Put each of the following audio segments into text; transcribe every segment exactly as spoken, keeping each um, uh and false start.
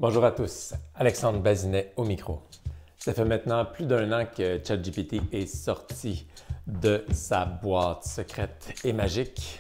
Bonjour à tous, Alexandre Bazinet au micro. Ça fait maintenant plus d'un an que ChatGPT est sorti de sa boîte secrète et magique.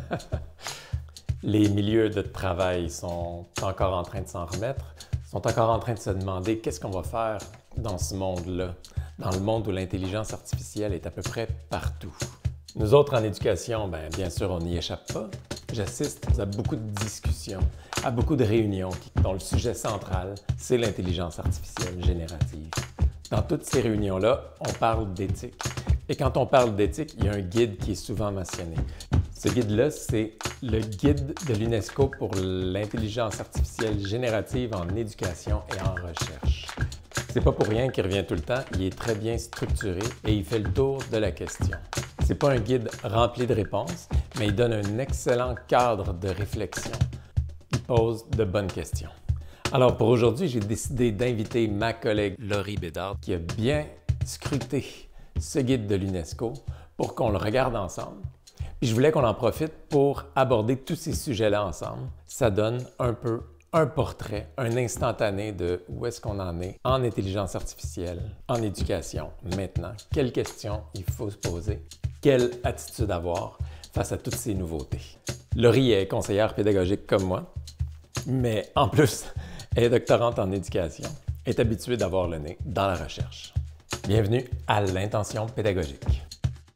Les milieux de travail sont encore en train de s'en remettre, sont encore en train de se demander qu'est-ce qu'on va faire dans ce monde-là, dans le monde où l'intelligence artificielle est à peu près partout. Nous autres en éducation, bien, bien sûr, on n'y échappe pas. J'assiste à beaucoup de discussions, à beaucoup de réunions dont le sujet central, c'est l'intelligence artificielle générative. Dans toutes ces réunions-là, on parle d'éthique. Et quand on parle d'éthique, il y a un guide qui est souvent mentionné. Ce guide-là, c'est le guide de l'UNESCO pour l'intelligence artificielle générative en éducation et en recherche. C'est pas pour rien qu'il revient tout le temps, il est très bien structuré et il fait le tour de la question. C'est pas un guide rempli de réponses, mais il donne un excellent cadre de réflexion. Il pose de bonnes questions. Alors pour aujourd'hui, j'ai décidé d'inviter ma collègue Laurie Bédard qui a bien scruté ce guide de l'UNESCO pour qu'on le regarde ensemble. Puis je voulais qu'on en profite pour aborder tous ces sujets-là ensemble. Ça donne un peu un portrait, un instantané de où est-ce qu'on en est en intelligence artificielle, en éducation maintenant. Quelles questions il faut se poser? Quelle attitude avoir face à toutes ces nouveautés? Laurie est conseillère pédagogique comme moi, mais en plus, elle est doctorante en éducation, est habituée d'avoir le nez dans la recherche. Bienvenue à l'Intention pédagogique.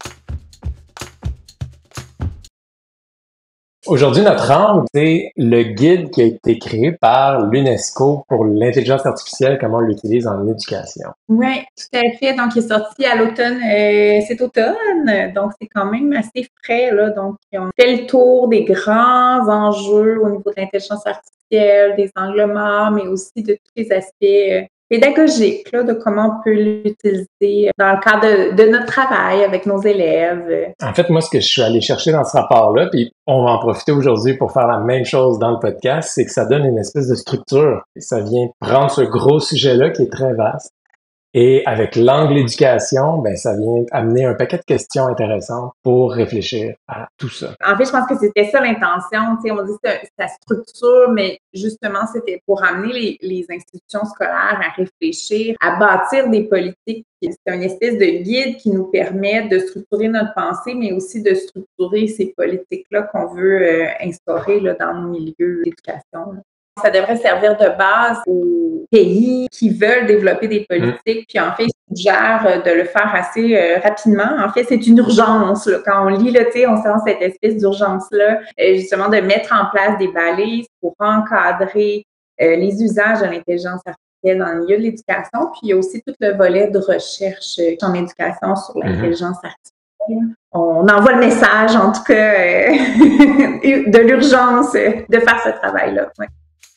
Aujourd'hui, notre angle, c'est le guide qui a été créé par l'UNESCO pour l'intelligence artificielle, comment on l'utilise en éducation. Oui, tout à fait. Donc, il est sorti à l'automne, euh, cet automne. Donc, c'est quand même assez frais, là. Donc, on fait le tour des grands enjeux au niveau de l'intelligence artificielle, des angles morts, mais aussi de tous les aspects euh, pédagogiques, là, de comment on peut l'utiliser dans le cadre de, de notre travail avec nos élèves. En fait, moi, ce que je suis allé chercher dans ce rapport-là, puis on va en profiter aujourd'hui pour faire la même chose dans le podcast, c'est que ça donne une espèce de structure. Ça vient prendre ce gros sujet-là qui est très vaste. Et avec l'angle éducation, ben ça vient amener un paquet de questions intéressantes pour réfléchir à tout ça. En fait, je pense que c'était ça l'intention. Tu sais, on dit que ça structure, mais justement, c'était pour amener les, les institutions scolaires à réfléchir, à bâtir des politiques. C'est une espèce de guide qui nous permet de structurer notre pensée, mais aussi de structurer ces politiques-là qu'on veut euh, instaurer là, dans nos milieux d'éducation. Là. Ça devrait servir de base aux pays qui veulent développer des politiques, puis en fait, ils suggèrent de le faire assez euh, rapidement. En fait, c'est une urgence. Là. Quand on lit, là, on sent cette espèce d'urgence-là, euh, justement, de mettre en place des balises pour encadrer euh, les usages de l'intelligence artificielle dans le milieu de l'éducation. Puis il y a aussi tout le volet de recherche euh, en éducation sur l'intelligence mm-hmm. artificielle. On envoie le message, en tout cas, euh, de l'urgence de faire ce travail-là. Ouais.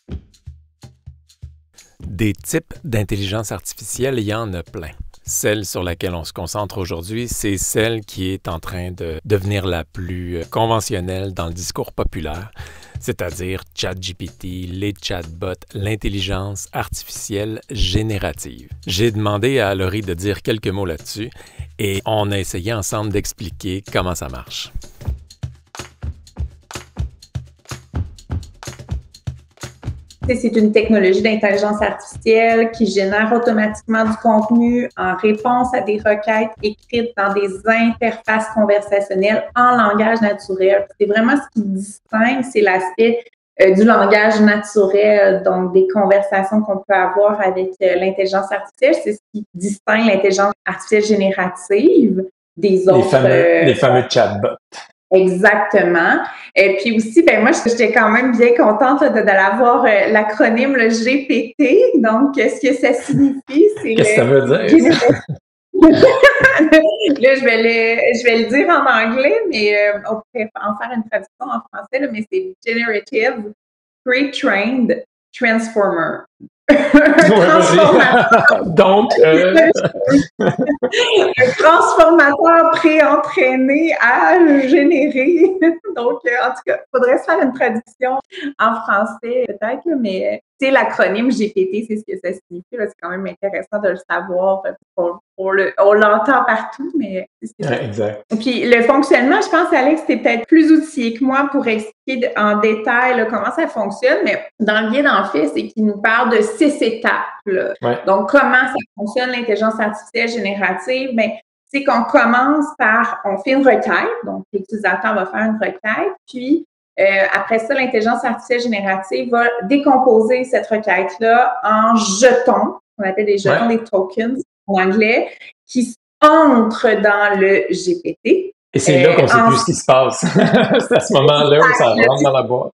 Des types d'intelligence artificielle, il y en a plein. Celle sur laquelle on se concentre aujourd'hui, c'est celle qui est en train de devenir la plus conventionnelle dans le discours populaire, c'est-à-dire ChatGPT, les chatbots, l'intelligence artificielle générative. J'ai demandé à Laurie de dire quelques mots là-dessus et on a essayé ensemble d'expliquer comment ça marche. C'est une technologie d'intelligence artificielle qui génère automatiquement du contenu en réponse à des requêtes écrites dans des interfaces conversationnelles en langage naturel. C'est vraiment ce qui distingue, c'est l'aspect euh, du langage naturel, donc des conversations qu'on peut avoir avec euh, l'intelligence artificielle. C'est ce qui distingue l'intelligence artificielle générative des autres. Les fameux, euh, les fameux chatbots. Exactement. Et puis aussi, ben moi, j'étais quand même bien contente là, de, de l'avoir euh, l'acronyme le G P T. Donc, ce que ça signifie, c'est Qu'est-ce que ça veut dire? Là, je vais le, je vais le dire en anglais, mais euh, on pourrait en faire une traduction en français, là, mais c'est Generative Pre-Trained Transformer. transformateur. Donc, euh... un transformateur pré-entraîné à générer. Donc, euh, en tout cas, il faudrait se faire une traduction en français peut-être, mais sais, l'acronyme G P T, c'est ce que ça signifie. C'est quand même intéressant de le savoir. On, on, le, on l'entend partout, mais c'est ce que ouais, exact. Puis le fonctionnement, je pense, Alex, c'est peut-être plus outillé que moi pour expliquer en détail là, comment ça fonctionne, mais dans le guide, en fait, c'est qu'il nous parle de six étapes. Là. Ouais. Donc, comment ça fonctionne l'intelligence artificielle générative? Bien, c'est qu'on commence par, on fait une requête, donc l'utilisateur va faire une requête, puis euh, après ça, l'intelligence artificielle générative va décomposer cette requête-là en jetons, on appelle des jetons, ouais. des tokens en anglais, qui entrent dans le G P T. Et c'est là qu'on ne sait plus ce qui se passe. C'est à ce moment-là où ça rentre dans la boîte.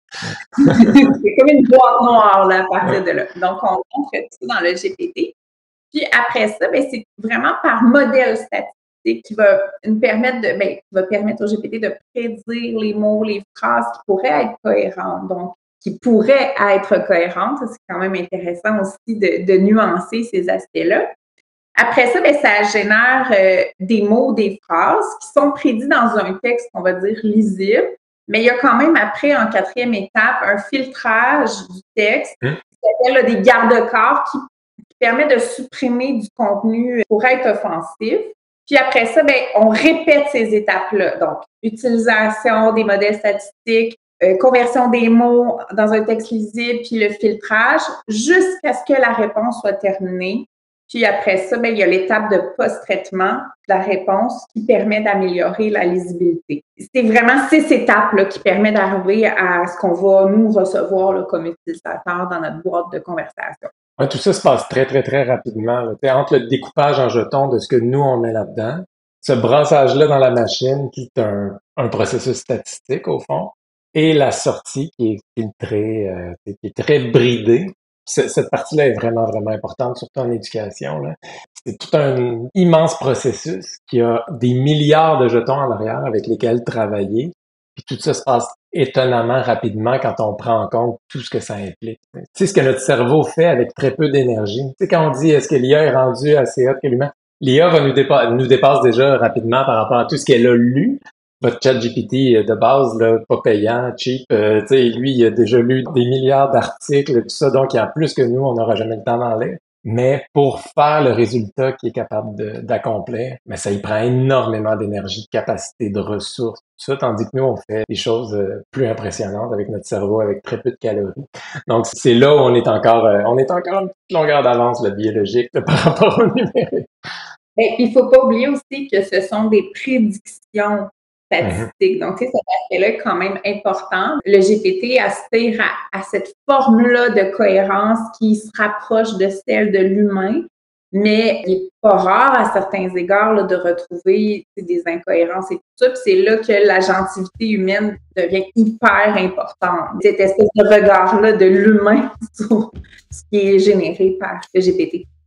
C'est comme une boîte noire là, à partir de là. Donc, on entre ça dans le G P T. Puis après ça, bien, c'est vraiment par modèle statistique qui va nous permettre de, bien, qui va permettre au G P T de prédire les mots, les phrases qui pourraient être cohérentes. Donc, qui pourraient être cohérentes. C'est quand même intéressant aussi de, de nuancer ces aspects-là. Après ça, bien, ça génère euh, des mots, des phrases qui sont prédits dans un texte, on va dire, lisible. Mais il y a quand même après, en quatrième étape, un filtrage du texte mmh. qui s'appelle là, des garde-corps qui, qui permet de supprimer du contenu pour être offensif. Puis après ça, bien, on répète ces étapes-là. Donc, utilisation des modèles statistiques, euh, conversion des mots dans un texte lisible, puis le filtrage, jusqu'à ce que la réponse soit terminée. Puis après ça, bien, il y a l'étape de post-traitement de la réponse qui permet d'améliorer la lisibilité. C'est vraiment ces étapes-là qui permettent d'arriver à ce qu'on va nous recevoir là, comme utilisateur dans notre boîte de conversation. Ouais, tout ça se passe très, très, très rapidement. Là. Entre le découpage en jetons de ce que nous, on met là-dedans, ce brassage-là dans la machine qui est un, un processus statistique, au fond, et la sortie qui est filtrée, euh, qui est très bridée. Cette partie-là est vraiment, vraiment importante, surtout en éducation. Là. C'est tout un immense processus qui a des milliards de jetons en arrière avec lesquels travailler. Puis tout ça se passe étonnamment rapidement quand on prend en compte tout ce que ça implique. Tu sais, ce que notre cerveau fait avec très peu d'énergie. Tu sais, quand on dit est-ce que l'I A est rendue assez haute que l'humain, l'I A va nous, dépa- nous dépasse déjà rapidement par rapport à tout ce qu'elle a lu. Votre chat G P T de base, là, pas payant, cheap, euh, tu sais, lui, il a déjà lu des milliards d'articles et tout ça, donc il y a plus que nous, on n'aura jamais le temps d'en lire. Mais pour faire le résultat qu'il est capable de, d'accomplir, mais ça y prend énormément d'énergie, de capacité, de ressources, tout ça, tandis que nous, on fait des choses euh, plus impressionnantes avec notre cerveau, avec très peu de calories. Donc, c'est là où on est encore, euh, on est encore une petite longueur d'avance, le biologique, là, par rapport au numérique. Et il faut pas oublier aussi que ce sont des prédictions statistiques. Donc, tu sais, cet aspect-là est quand même important. Le G P T aspire à, à cette forme-là de cohérence qui se rapproche de celle de l'humain, mais il n'est pas rare à certains égards là, de retrouver des incohérences et tout ça. Puis c'est là que la gentilité humaine devient hyper importante. Cette espèce de regard-là de l'humain sur ce qui est généré par le G P T.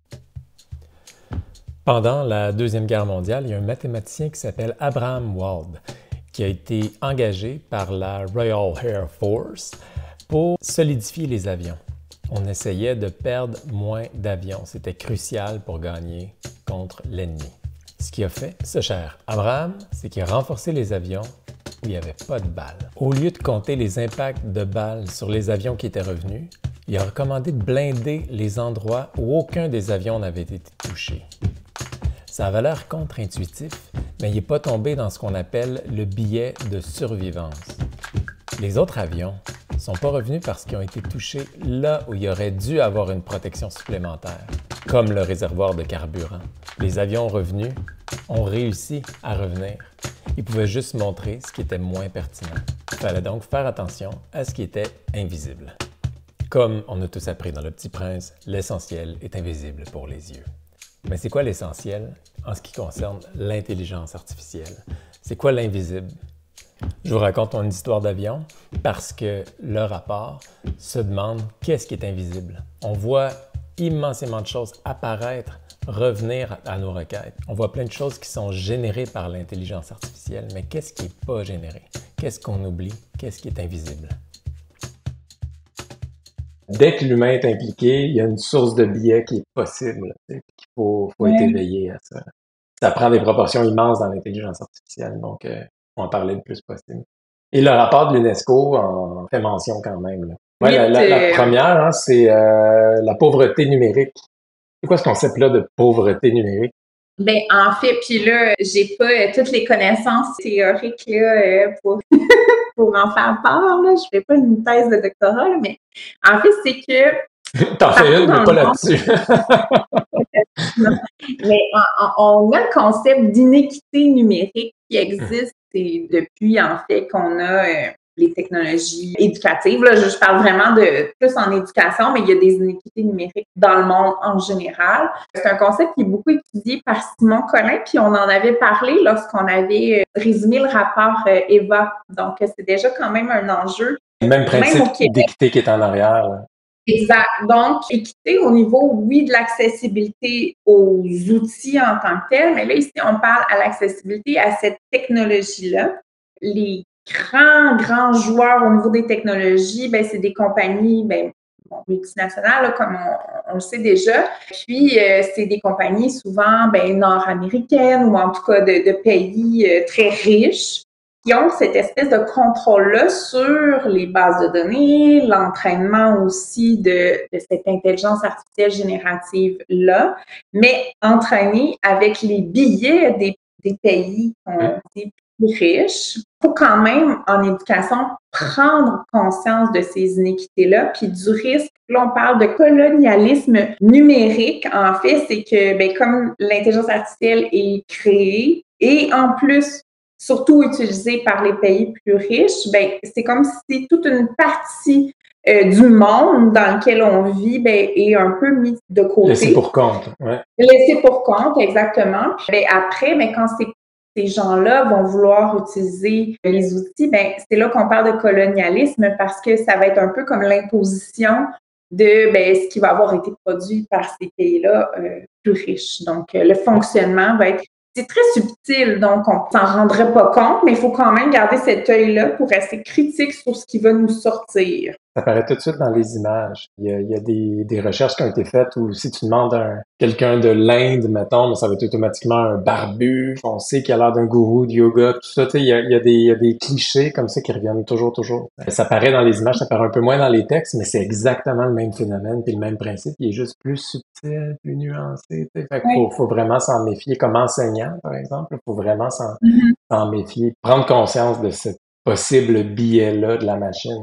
Pendant la Deuxième Guerre mondiale, il y a un mathématicien qui s'appelle Abraham Wald qui a été engagé par la Royal Air Force pour solidifier les avions. On essayait de perdre moins d'avions. C'était crucial pour gagner contre l'ennemi. Ce qu'il a fait, ce cher Abraham, c'est qu'il a renforcé les avions où il n'y avait pas de balles. Au lieu de compter les impacts de balles sur les avions qui étaient revenus, il a recommandé de blinder les endroits où aucun des avions n'avait été touché. Ça avait l'air contre-intuitif, mais il n'est pas tombé dans ce qu'on appelle le biais de survivance. Les autres avions ne sont pas revenus parce qu'ils ont été touchés là où il y aurait dû avoir une protection supplémentaire, comme le réservoir de carburant. Les avions revenus ont réussi à revenir. Ils pouvaient juste montrer ce qui était moins pertinent. Il fallait donc faire attention à ce qui était invisible. Comme on a tous appris dans Le Petit Prince, l'essentiel est invisible pour les yeux. Mais c'est quoi l'essentiel en ce qui concerne l'intelligence artificielle? C'est quoi l'invisible? Je vous raconte une histoire d'avion parce que le rapport se demande qu'est-ce qui est invisible. On voit immensément de choses apparaître, revenir à nos requêtes. On voit plein de choses qui sont générées par l'intelligence artificielle, mais qu'est-ce qui n'est pas généré? Qu'est-ce qu'on oublie? Qu'est-ce qui est invisible? Dès que l'humain est impliqué, il y a une source de biais qui est possible. Il faut, faut ouais. être éveillé à ça. Ça prend des proportions immenses dans l'intelligence artificielle, donc euh, on en parler le plus possible. Et le rapport de l'UNESCO en fait mention quand même. Là. Ouais, la, huit, la, la euh, première, hein, c'est euh, la pauvreté numérique. C'est quoi ce concept-là de pauvreté numérique? ben, en fait, puis là, j'ai pas euh, toutes les connaissances théoriques là, euh, pour, pour en faire part. Là. Je fais pas une thèse de doctorat, là, mais en fait, c'est que T'en fais partout une, mais dans le pas monde, là-dessus. non, mais on, on a le concept d'inéquité numérique qui existe et depuis, en fait, qu'on a euh, les technologies éducatives. Là, je, je parle vraiment de plus en éducation, mais il y a des inéquités numériques dans le monde en général. C'est un concept qui est beaucoup étudié par Simon Collin, puis on en avait parlé lorsqu'on avait euh, résumé le rapport euh, EVA. Donc, c'est déjà quand même un enjeu, Même même principe au Québec. d'équité qui est en arrière, là. Exact. Donc, équité au niveau, oui, de l'accessibilité aux outils en tant que tels, mais là, ici, on parle à l'accessibilité à cette technologie-là. Les grands, grands joueurs au niveau des technologies, ben, c'est des compagnies, ben, bon, multinationales, là, comme on, on le sait déjà. Puis, euh, c'est des compagnies souvent ben, nord-américaines ou en tout cas de, de pays euh, très riches qui ont cette espèce de contrôle-là sur les bases de données, l'entraînement aussi de, de cette intelligence artificielle générative-là, mais entraîné avec les billets des, des pays qui ont été plus riches. Il faut quand même, en éducation, prendre conscience de ces inéquités-là, puis du risque. Là, on parle de colonialisme numérique. En fait, c'est que, ben, comme l'intelligence artificielle est créée, et en plus, surtout utilisé par les pays plus riches, ben, c'est comme si toute une partie euh, du monde dans lequel on vit ben, est un peu mise de côté. Laissé pour compte, ouais. Laissé pour compte, exactement. Puis, ben, après, ben, quand ces, ces gens-là vont vouloir utiliser les outils, ben, c'est là qu'on parle de colonialisme parce que ça va être un peu comme l'imposition de ben, ce qui va avoir été produit par ces pays-là euh, plus riches. Donc, euh, le fonctionnement va être c'est très subtil, donc on s'en rendrait pas compte, mais il faut quand même garder cet œil-là pour rester critique sur ce qui va nous sortir. Ça paraît tout de suite dans les images. Il y a, il y a des, des recherches qui ont été faites où si tu demandes à quelqu'un de l'Inde, mettons, mais ça va être automatiquement un barbu, on sait qu'il a l'air d'un gourou de yoga, tout ça, tu sais, il y a, il y a des, il y a des clichés comme ça qui reviennent toujours, toujours. Ça paraît dans les images, ça paraît un peu moins dans les textes, mais c'est exactement le même phénomène puis le même principe. Il est juste plus subtil, plus nuancé, tu sais. Fait qu'il faut, faut vraiment s'en méfier comme enseignant, par exemple. Il faut vraiment s'en, Mm-hmm. s'en méfier, prendre conscience de ce possible biais-là de la machine.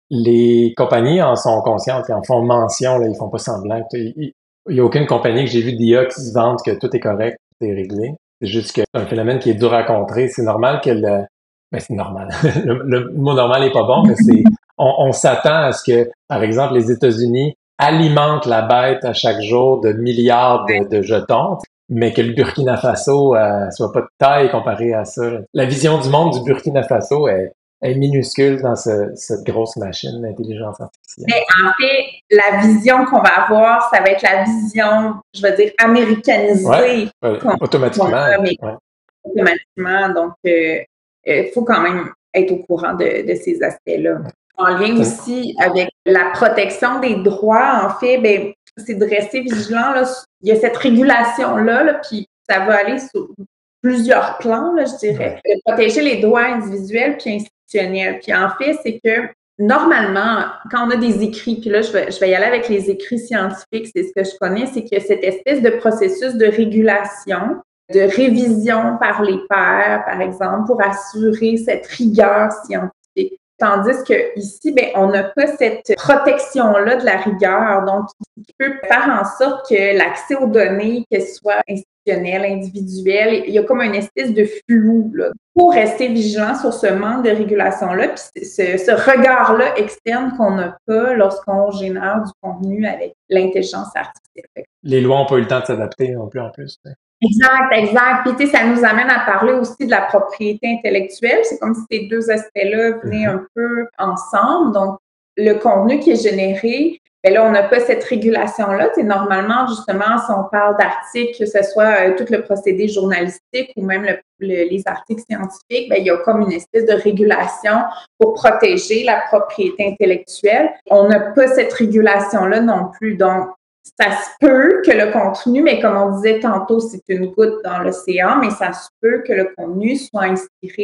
Les compagnies en sont conscientes, ils en font mention, là, ils font pas semblant. Il n'y a aucune compagnie que j'ai vu d'I A qui se vante que tout est correct, tout est réglé. C'est juste que c'est un phénomène qui est dur à contrer. C'est normal que le... Ben, c'est normal. le, le mot normal est pas bon, mais c'est... On, on s'attend à ce que, par exemple, les États-Unis alimentent la bête à chaque jour de milliards de, de jetons, mais que le Burkina Faso euh, soit pas de taille comparé à ça. La vision du monde du Burkina Faso est est minuscule dans ce, cette grosse machine d'intelligence artificielle. Mais en fait, la vision qu'on va avoir, ça va être la vision, je veux dire, américanisée. Ouais, ouais, automatiquement. A, mais ouais. Automatiquement. Donc, il euh, euh, faut quand même être au courant de, de ces aspects-là. En lien aussi avec la protection des droits, en fait, ben, c'est de rester vigilant. Là. Il y a cette régulation-là, là, puis ça va aller sur plusieurs plans, là, je dirais. Ouais. Protéger les droits individuels puis institutionnels. Puis en fait, c'est que normalement, quand on a des écrits, puis là, je vais, je vais y aller avec les écrits scientifiques, c'est ce que je connais, c'est que cette espèce de processus de régulation, de révision par les pairs, par exemple, pour assurer cette rigueur scientifique. Tandis que ici, ben, on n'a pas cette protection-là de la rigueur, donc qui peut faire en sorte que l'accès aux données, qu'elles soient institutionnelles, individuelles, il y a comme une espèce de flou, là. Pour rester vigilant sur ce manque de régulation-là, puis ce, ce regard-là externe qu'on n'a pas lorsqu'on génère du contenu avec l'intelligence artificielle. Les lois n'ont pas eu le temps de s'adapter non plus en plus. Ouais. Exact, exact. Puis, tu sais, ça nous amène à parler aussi de la propriété intellectuelle. C'est comme si ces deux aspects-là venaient mm-hmm. un peu ensemble. Donc, le contenu qui est généré, bien là, on n'a pas cette régulation-là. Tu sais, normalement, justement, si on parle d'articles, que ce soit euh, tout le procédé journalistique ou même le, le, les articles scientifiques, bien, il y a comme une espèce de régulation pour protéger la propriété intellectuelle. On n'a pas cette régulation-là non plus. Donc, ça se peut que le contenu, mais comme on disait tantôt, c'est une goutte dans l'océan, mais ça se peut que le contenu soit inspiré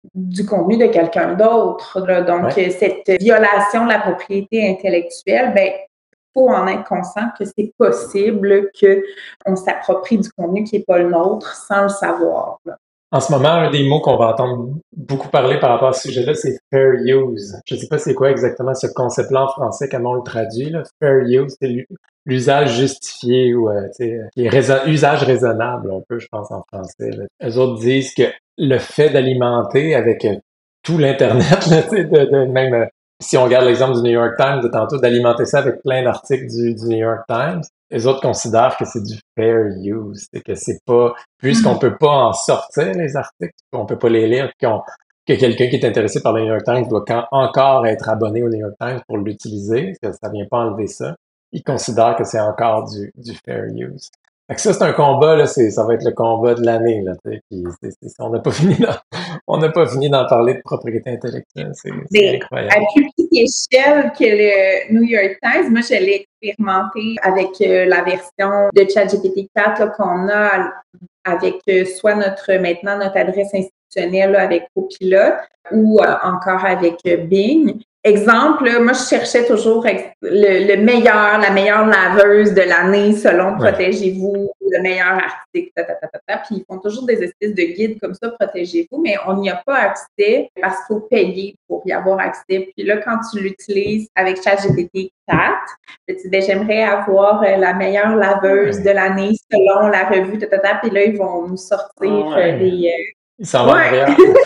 du contenu de quelqu'un d'autre. Là. Donc, Ouais. cette violation de la propriété intellectuelle, ben, faut en être conscient que c'est possible qu'on s'approprie du contenu qui n'est pas le nôtre sans le savoir. Là. En ce moment, un des mots qu'on va entendre beaucoup parler par rapport à ce sujet-là, c'est fair use. Je sais pas c'est quoi exactement ce concept-là en français, comment on le traduit, là. Fair use, c'est l'usage justifié ou euh, qui est raison, usage raisonnable, un peu, je pense, en français. Là. Eux autres disent que le fait d'alimenter avec euh, tout l'Internet, là, de, de, même euh, si on regarde l'exemple du New York Times de tantôt, d'alimenter ça avec plein d'articles du, du New York Times, les autres considèrent que c'est du fair use, c'est que c'est pas, puisqu'on peut pas en sortir les articles, on peut pas les lire, qu'on, que quelqu'un qui est intéressé par le New York Times doit quand, encore être abonné au New York Times pour l'utiliser, que ça vient pas enlever ça. Ils considèrent que c'est encore du, du fair use. Fait que ça, c'est un combat, là, c'est, ça va être le combat de l'année, là, tu sais, puis c'est, c'est, on n'a pas fini d'en, on n'a pas fini d'en parler de propriété intellectuelle, c'est, c'est incroyable. À plus petite échelle que le New York Times, moi, je l'ai expérimenté avec euh, la version de ChatGPT quatre là, qu'on a avec euh, soit notre, maintenant, notre adresse institutionnelle là, avec Copilot ou euh, encore avec euh, Bing. Exemple, là, moi, je cherchais toujours le, le meilleur, la meilleure laveuse de l'année selon ouais. Protégez-vous, le meilleur article, ta, ta, ta, ta, ta. Puis ils font toujours des espèces de guides comme ça, Protégez-vous, mais on n'y a pas accès parce qu'il faut payer pour y avoir accès. Puis là, quand tu l'utilises avec ChatGPT quatre, tu dis, ben, j'aimerais avoir la meilleure laveuse ouais. de l'année selon la revue, ta, ta, ta. Puis là, ils vont nous sortir ouais. des... Euh, ils s'en vont ouais.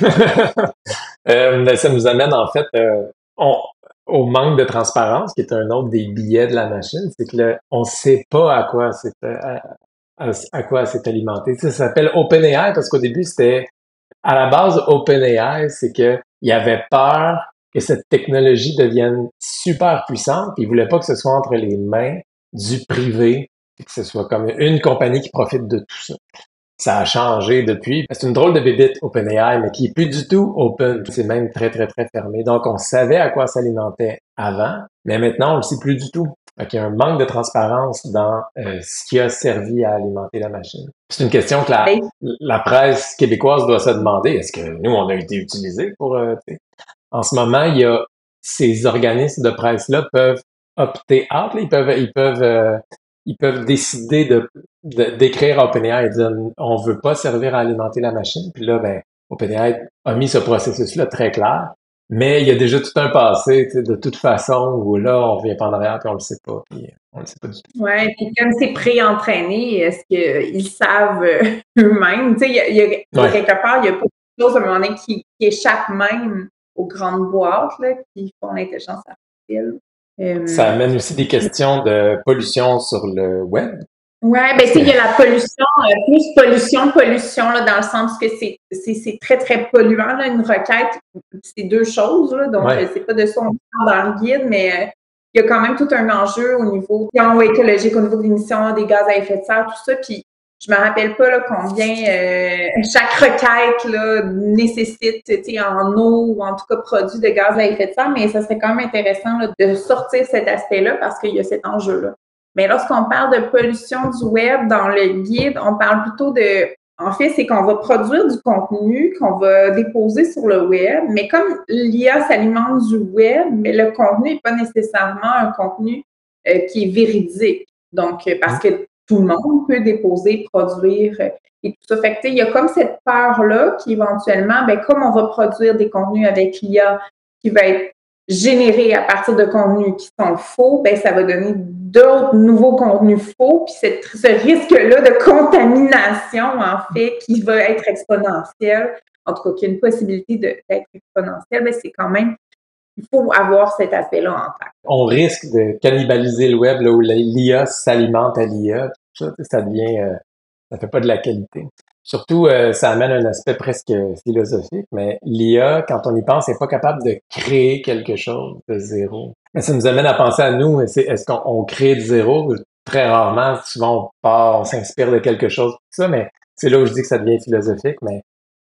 euh, ça nous amène, en fait... Euh... On, au manque de transparence, qui est un autre des billets de la machine, c'est que le, on sait pas à quoi c'est à, à, à quoi c'est alimenté. Ça, ça s'appelle OpenAI parce qu'au début c'était à la base OpenAI, c'est que il y avait peur que cette technologie devienne super puissante, puis ils voulaient pas que ce soit entre les mains du privé, et que ce soit comme une compagnie qui profite de tout ça. Ça a changé depuis. C'est une drôle de bébite, OpenAI, mais qui est plus du tout open. C'est même très, très, très fermé. Donc, on savait à quoi s'alimentait avant, mais maintenant, on le sait plus du tout. Donc, il y a un manque de transparence dans euh, ce qui a servi à alimenter la machine. C'est une question que la, la presse québécoise doit se demander. Est-ce que nous, on a été utilisés pour... Euh, en ce moment, il y a ces organismes de presse-là peuvent opter out. Là, ils peuvent... Ils peuvent euh, ils peuvent décider de, de d'écrire à OpenAI et dire on veut pas servir à alimenter la machine. Puis là, ben, OpenAI a mis ce processus-là très clair. Mais il y a déjà tout un passé, de toute façon, où là, on revient pas en arrière puis on le sait pas. Puis on le sait pas du tout. Ouais, puis comme c'est pré-entraîné, est-ce qu'ils savent eux-mêmes? Tu sais, il y a, y a, ouais. quelque part, il y a pas de choses à un moment donné qui, qui échappent même aux grandes boîtes là, qui font l'intelligence artificielle. Euh, ça amène aussi des questions de pollution sur le web. Oui, ben tu sais, il y a la pollution, euh, plus pollution, pollution, là, dans le sens que c'est, c'est, c'est très, très polluant, là, une requête, c'est deux choses, là, donc ouais. c'est pas de ça on parle dans le guide, mais euh, il y a quand même tout un enjeu au niveau écologique, au niveau de l'émission des gaz à effet de serre, tout ça, puis je me rappelle pas là, combien euh, chaque requête là, nécessite en eau ou en tout cas produit de gaz à effet de serre, mais ça serait quand même intéressant là, de sortir cet aspect-là parce qu'il y a cet enjeu-là. Mais lorsqu'on parle de pollution du web dans le guide, on parle plutôt de... En fait, c'est qu'on va produire du contenu qu'on va déposer sur le web, mais comme l'I A s'alimente du web, mais le contenu n'est pas nécessairement un contenu euh, qui est véridique. Donc, parce que tout le monde peut déposer, produire et tout ça. Fait que, tu sais, il y a comme cette peur-là qui, éventuellement, ben, comme on va produire des contenus avec l'I A qui va être généré à partir de contenus qui sont faux, ben, ça va donner d'autres nouveaux contenus faux. Puis cette, ce risque-là de contamination, en fait, qui va être exponentiel, en tout cas, qui a une possibilité de, d'être exponentielle, ben, c'est quand même... Il faut avoir cet aspect-là en tête. On risque de cannibaliser le web là, où l'I A s'alimente à l'I A. Tout ça, ça devient, euh, ça fait pas de la qualité. Surtout, euh, ça amène un aspect presque philosophique, mais l'I A, quand on y pense, n'est pas capable de créer quelque chose de zéro. Mais ça nous amène à penser à nous, c'est, est-ce qu'on on crée de zéro? Très rarement, souvent on part, on s'inspire de quelque chose, tout ça, mais c'est là où je dis que ça devient philosophique, mais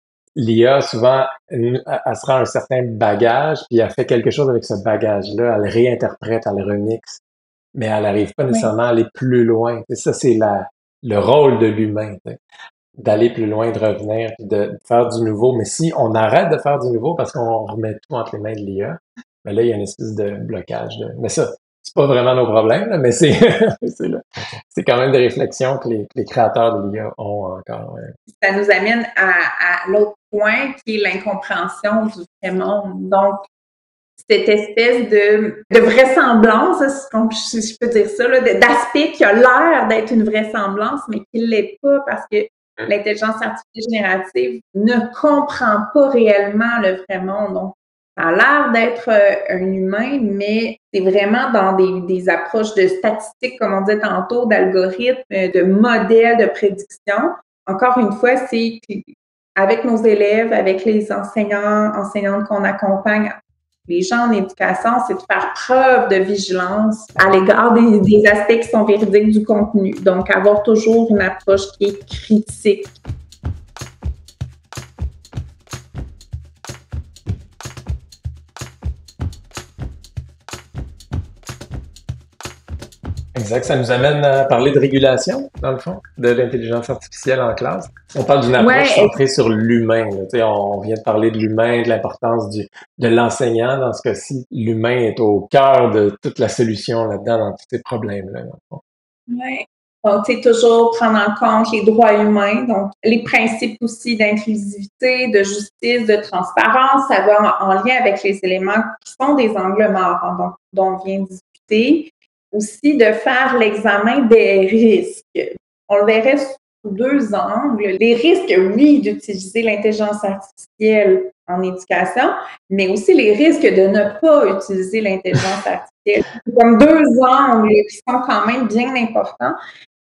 l'I A, souvent, elle, elle se rend un certain bagage, puis elle fait quelque chose avec ce bagage-là, elle le réinterprète, elle le remixe, mais elle n'arrive pas nécessairement oui. à aller plus loin. Et ça, c'est la, le rôle de l'humain. T'sais. d'aller plus loin, de revenir, puis de faire du nouveau. Mais si on arrête de faire du nouveau parce qu'on remet tout entre les mains de l'I A, ben là, il y a une espèce de blocage. De... Mais ça, c'est pas vraiment nos problèmes, là, mais c'est c'est, là. C'est quand même des réflexions que les, que les créateurs de l'I A ont encore. Ouais. Ça nous amène à, à l'autre point qui est l'incompréhension du vrai monde. Donc, cette espèce de, de vraisemblance, si je peux dire ça, là, d'aspect qui a l'air d'être une vraisemblance, mais qui ne l'est pas parce que l'intelligence artificielle générative ne comprend pas réellement le vrai monde. Donc, ça a l'air d'être un humain, mais c'est vraiment dans des, des approches de statistiques, comme on disait tantôt, d'algorithmes, de modèles de prédiction. Encore une fois, c'est avec nos élèves, avec les enseignants, enseignantes qu'on accompagne, les gens en éducation, c'est de faire preuve de vigilance à l'égard des, des aspects qui sont véridiques du contenu. Donc, avoir toujours une approche qui est critique. Exact. Ça nous amène à parler de régulation, dans le fond, de l'intelligence artificielle en classe. On parle d'une approche ouais, centrée sur l'humain. Là. On vient de parler de l'humain, de l'importance du, de l'enseignant. Dans ce cas-ci, l'humain est au cœur de toute la solution là-dedans, dans tous ces problèmes-là. Oui. Donc, tu sais, toujours prendre en compte les droits humains, donc les principes aussi d'inclusivité, de justice, de transparence, ça va en, en lien avec les éléments qui sont des angles morts, hein, donc, dont on vient de discuter. Aussi de faire l'examen des risques. On le verrait sous deux angles. Les risques, oui, d'utiliser l'intelligence artificielle en éducation, mais aussi les risques de ne pas utiliser l'intelligence artificielle. C'est comme deux angles qui sont quand même bien importants.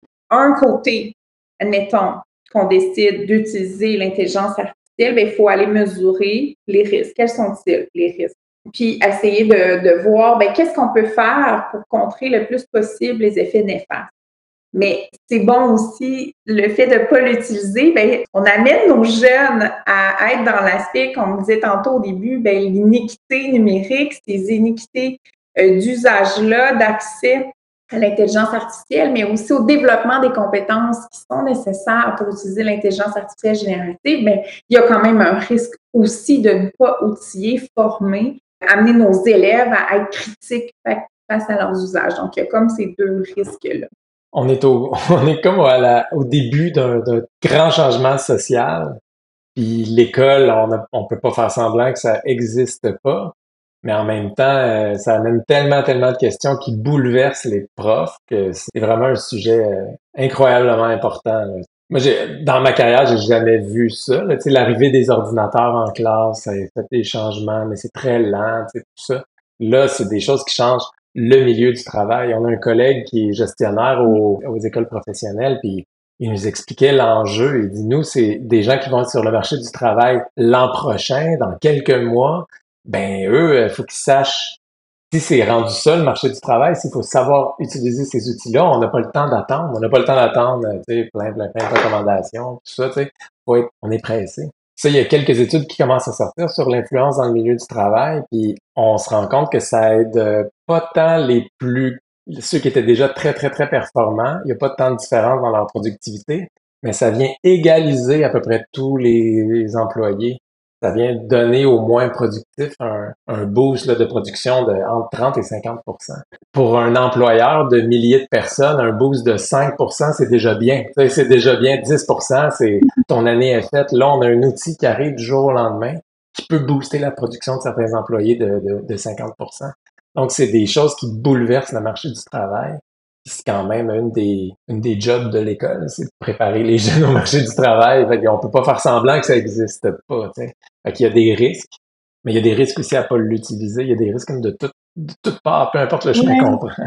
Un côté, admettons qu'on décide d'utiliser l'intelligence artificielle, bien, il faut aller mesurer les risques. Quels sont-ils, les risques? Puis essayer de, de voir ben, qu'est-ce qu'on peut faire pour contrer le plus possible les effets néfastes. Mais c'est bon aussi, le fait de ne pas l'utiliser, ben, on amène nos jeunes à être dans l'aspect, comme on disait tantôt au début, ben, l'iniquité numérique, ces iniquités euh, d'usage-là, d'accès à l'intelligence artificielle, mais aussi au développement des compétences qui sont nécessaires pour utiliser l'intelligence artificielle générative. Ben, il y a quand même un risque aussi de ne pas outiller, former, amener nos élèves à être critiques face à leurs usages. Donc, il y a comme ces deux risques-là. On est au, on est comme à la, au début d'un, d'un grand changement social. Puis l'école, on a, on peut pas faire semblant que ça existe pas. Mais en même temps, euh, ça amène tellement, tellement de questions qui bouleversent les profs que c'est vraiment un sujet euh, incroyablement important. Là. Moi, j'ai, dans ma carrière, j'ai jamais vu ça. Là. Tu sais, l'arrivée des ordinateurs en classe, ça a fait des changements, mais c'est très lent, tu sais, tout ça. Là, c'est des choses qui changent le milieu du travail. On a un collègue qui est gestionnaire aux, aux écoles professionnelles, puis il nous expliquait l'enjeu. Il dit, nous, c'est des gens qui vont être sur le marché du travail l'an prochain, dans quelques mois. Ben, eux, il faut qu'ils sachent si c'est rendu ça, le marché du travail, s'il faut savoir utiliser ces outils-là. On n'a pas le temps d'attendre. On n'a pas le temps d'attendre, tu sais, plein, plein, plein de recommandations, tout ça, tu sais. Faut être, on est pressé. Ça, il y a quelques études qui commencent à sortir sur l'influence dans le milieu du travail, puis on se rend compte que ça aide pas tant les plus, ceux qui étaient déjà très, très, très performants. Il n'y a pas tant de différence dans leur productivité, mais ça vient égaliser à peu près tous les, les employés. Ça vient donner aux moins productifs un, un boost là, de production de entre trente et cinquante pour cent. Pour un employeur de milliers de personnes, un boost de cinq pour cent, c'est déjà bien. C'est déjà bien. dix pour cent, c'est ton année est faite. Là, on a un outil qui arrive du jour au lendemain qui peut booster la production de certains employés de, de, de cinquante pour cent. Donc, c'est des choses qui bouleversent le marché du travail. C'est quand même une des, une des jobs de l'école, c'est de préparer les jeunes au marché du travail. Fait qu'on peut pas faire semblant que ça existe pas, tu sais. Fait qu'il y a des risques, mais il y a des risques aussi à pas l'utiliser. Il y a des risques de tout, de toutes parts, peu importe le chemin qu'on prend.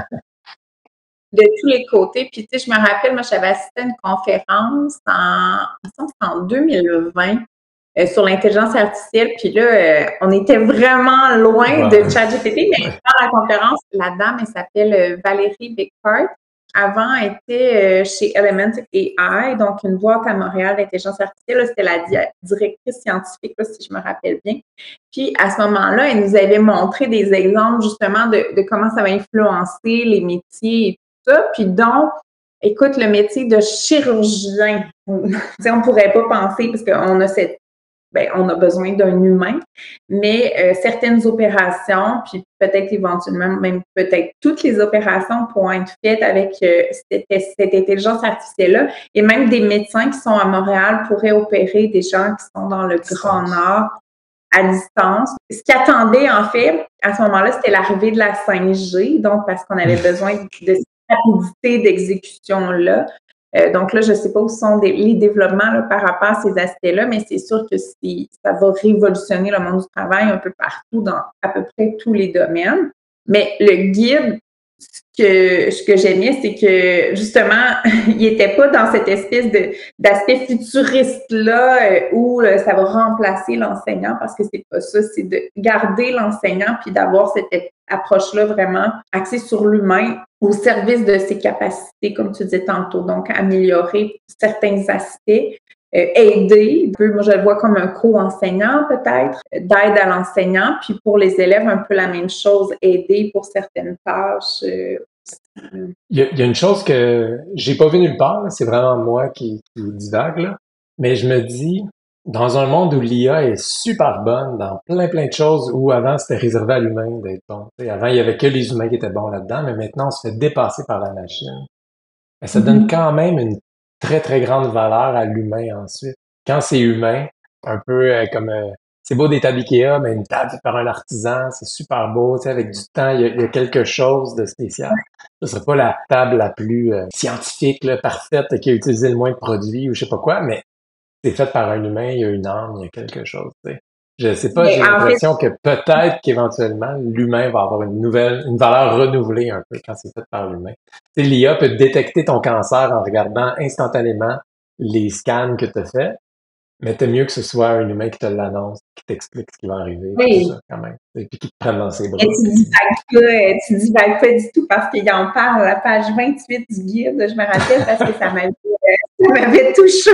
De tous les côtés. Puis, tu sais, je me rappelle, moi, j'avais assisté à une conférence en, en deux mille vingt euh, sur l'intelligence artificielle. Puis là, euh, on était vraiment loin ouais. de ChatGPT, mais dans la conférence, la dame, elle s'appelle euh, Valérie Bigpart. Avant, elle était euh, chez Element A I, donc une boîte à Montréal d'intelligence artificielle. Là, c'était la di- directrice scientifique, là, si je me rappelle bien. Puis, à ce moment-là, elle nous avait montré des exemples, justement, de, de comment ça va influencer les métiers et tout ça. Puis donc, écoute, le métier de chirurgien, on ne pourrait pas penser parce qu'on a cette ben, on a besoin d'un humain, mais euh, certaines opérations, puis peut-être éventuellement, même peut-être toutes les opérations pourront être faites avec euh, cette, cette intelligence artificielle-là. Et même des médecins qui sont à Montréal pourraient opérer des gens qui sont dans le Grand Nord à distance. Ce qui attendait, en fait, à ce moment-là, c'était l'arrivée de la cinq G, donc parce qu'on avait besoin de cette rapidité d'exécution-là. Euh, donc là, je ne sais pas où sont des, les développements là, par rapport à ces aspects-là, mais c'est sûr que c'est, ça va révolutionner le monde du travail un peu partout, dans à peu près tous les domaines. Mais le guide, ce que, ce que j'aimais, c'est que justement, il n'était pas dans cette espèce de, d'aspect futuriste-là euh, où là, ça va remplacer l'enseignant, parce que c'est pas ça, c'est de garder l'enseignant puis d'avoir cette approche-là vraiment axée sur l'humain au service de ses capacités, comme tu disais tantôt. Donc, améliorer certains aspects, euh, aider. Moi, je le vois comme un co-enseignant peut-être, d'aide à l'enseignant. Puis pour les élèves, un peu la même chose, aider pour certaines tâches. Euh, il, y a, il y a une chose que j'ai pas vu nulle part, c'est vraiment moi qui, qui divague, là. Mais je me dis, dans un monde où l'I A est super bonne dans plein plein de choses, où avant c'était réservé à l'humain d'être bon. T'sais, avant il y avait que les humains qui étaient bons là-dedans, mais maintenant on se fait dépasser par la machine. Mais ça donne quand même une très très grande valeur à l'humain ensuite. Quand c'est humain, un peu euh, comme euh, c'est beau des tables Ikea, mais une table faite par un artisan, c'est super beau, tu sais, avec du temps, il y, a, il y a quelque chose de spécial. Ce serait pas la table la plus euh, scientifique, là, parfaite, qui a utilisé le moins de produits ou je sais pas quoi, mais c'est fait par un humain, il y a une âme, il y a quelque chose, tu sais. Je sais pas, j'ai l'impression fait... que peut-être qu'éventuellement, l'humain va avoir une nouvelle, une valeur renouvelée un peu quand c'est fait par l'humain. Tu sais, l'I A peut détecter ton cancer en regardant instantanément les scans que tu as fait, mais t'es mieux que ce soit un humain qui te l'annonce, qui t'explique ce qui va arriver, oui. tout ça, quand même. Et puis qui te prenne dans ses bras. Et tu divagues pas, tu divagues pas du tout parce qu'il en parle à la page vingt-huit du guide, je me rappelle, parce que ça m'avait, ça m'avait touchée.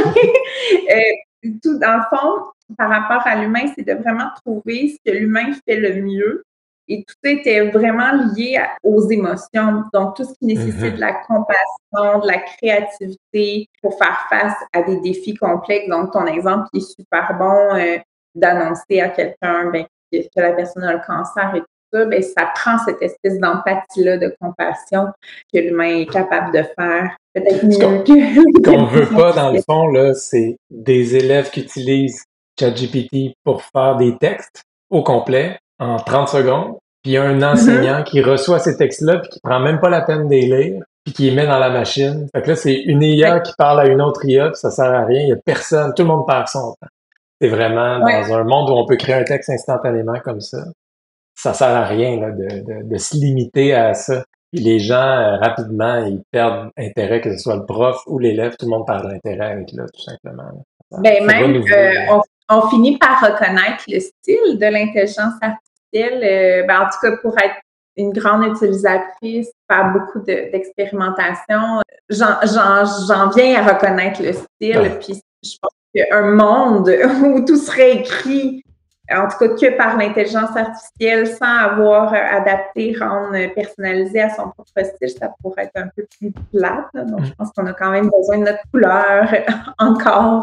euh, tout, dans le fond, par rapport à l'humain, c'est de vraiment trouver ce que l'humain fait le mieux. Et tout ça était vraiment lié à, aux émotions. Donc, tout ce qui nécessite mm-hmm. de la compassion, de la créativité pour faire face à des défis complexes. Donc, ton exemple est super bon euh, d'annoncer à quelqu'un ben, que, que la personne a le cancer et tout ça. Ben, ça prend cette espèce d'empathie-là, de compassion que l'humain est capable de faire. Peut-être mieux ce que... Ce qu'on veut pas, dans le fond, là, c'est des élèves qui utilisent ChatGPT pour faire des textes au complet en trente secondes, puis il y a un enseignant mm-hmm. qui reçoit ces textes-là puis qui prend même pas la peine de les lire puis qui les met dans la machine. Fait que là, c'est une I A ouais. qui parle à une autre I A puis ça sert à rien. Il y a personne, tout le monde perd son temps. C'est vraiment ouais. dans un monde où on peut créer un texte instantanément comme ça. Ça sert à rien là, de, de, de se limiter à ça. Puis les gens, euh, rapidement, ils perdent intérêt, que ce soit le prof ou l'élève, tout le monde perd l'intérêt avec là, tout simplement. Ben même, euh, on, on finit par reconnaître le style de l'intelligence artificielle. Euh, ben, en tout cas, pour être une grande utilisatrice, faire beaucoup de, d'expérimentation, j'en, j'en, j'en viens à reconnaître le style. Ouais. Puis je pense qu'un monde où tout serait écrit, en tout cas que par l'intelligence artificielle, sans avoir adapté, rendre personnalisé à son propre style, ça pourrait être un peu plus plate. Là. Donc, je pense qu'on a quand même besoin de notre couleur encore.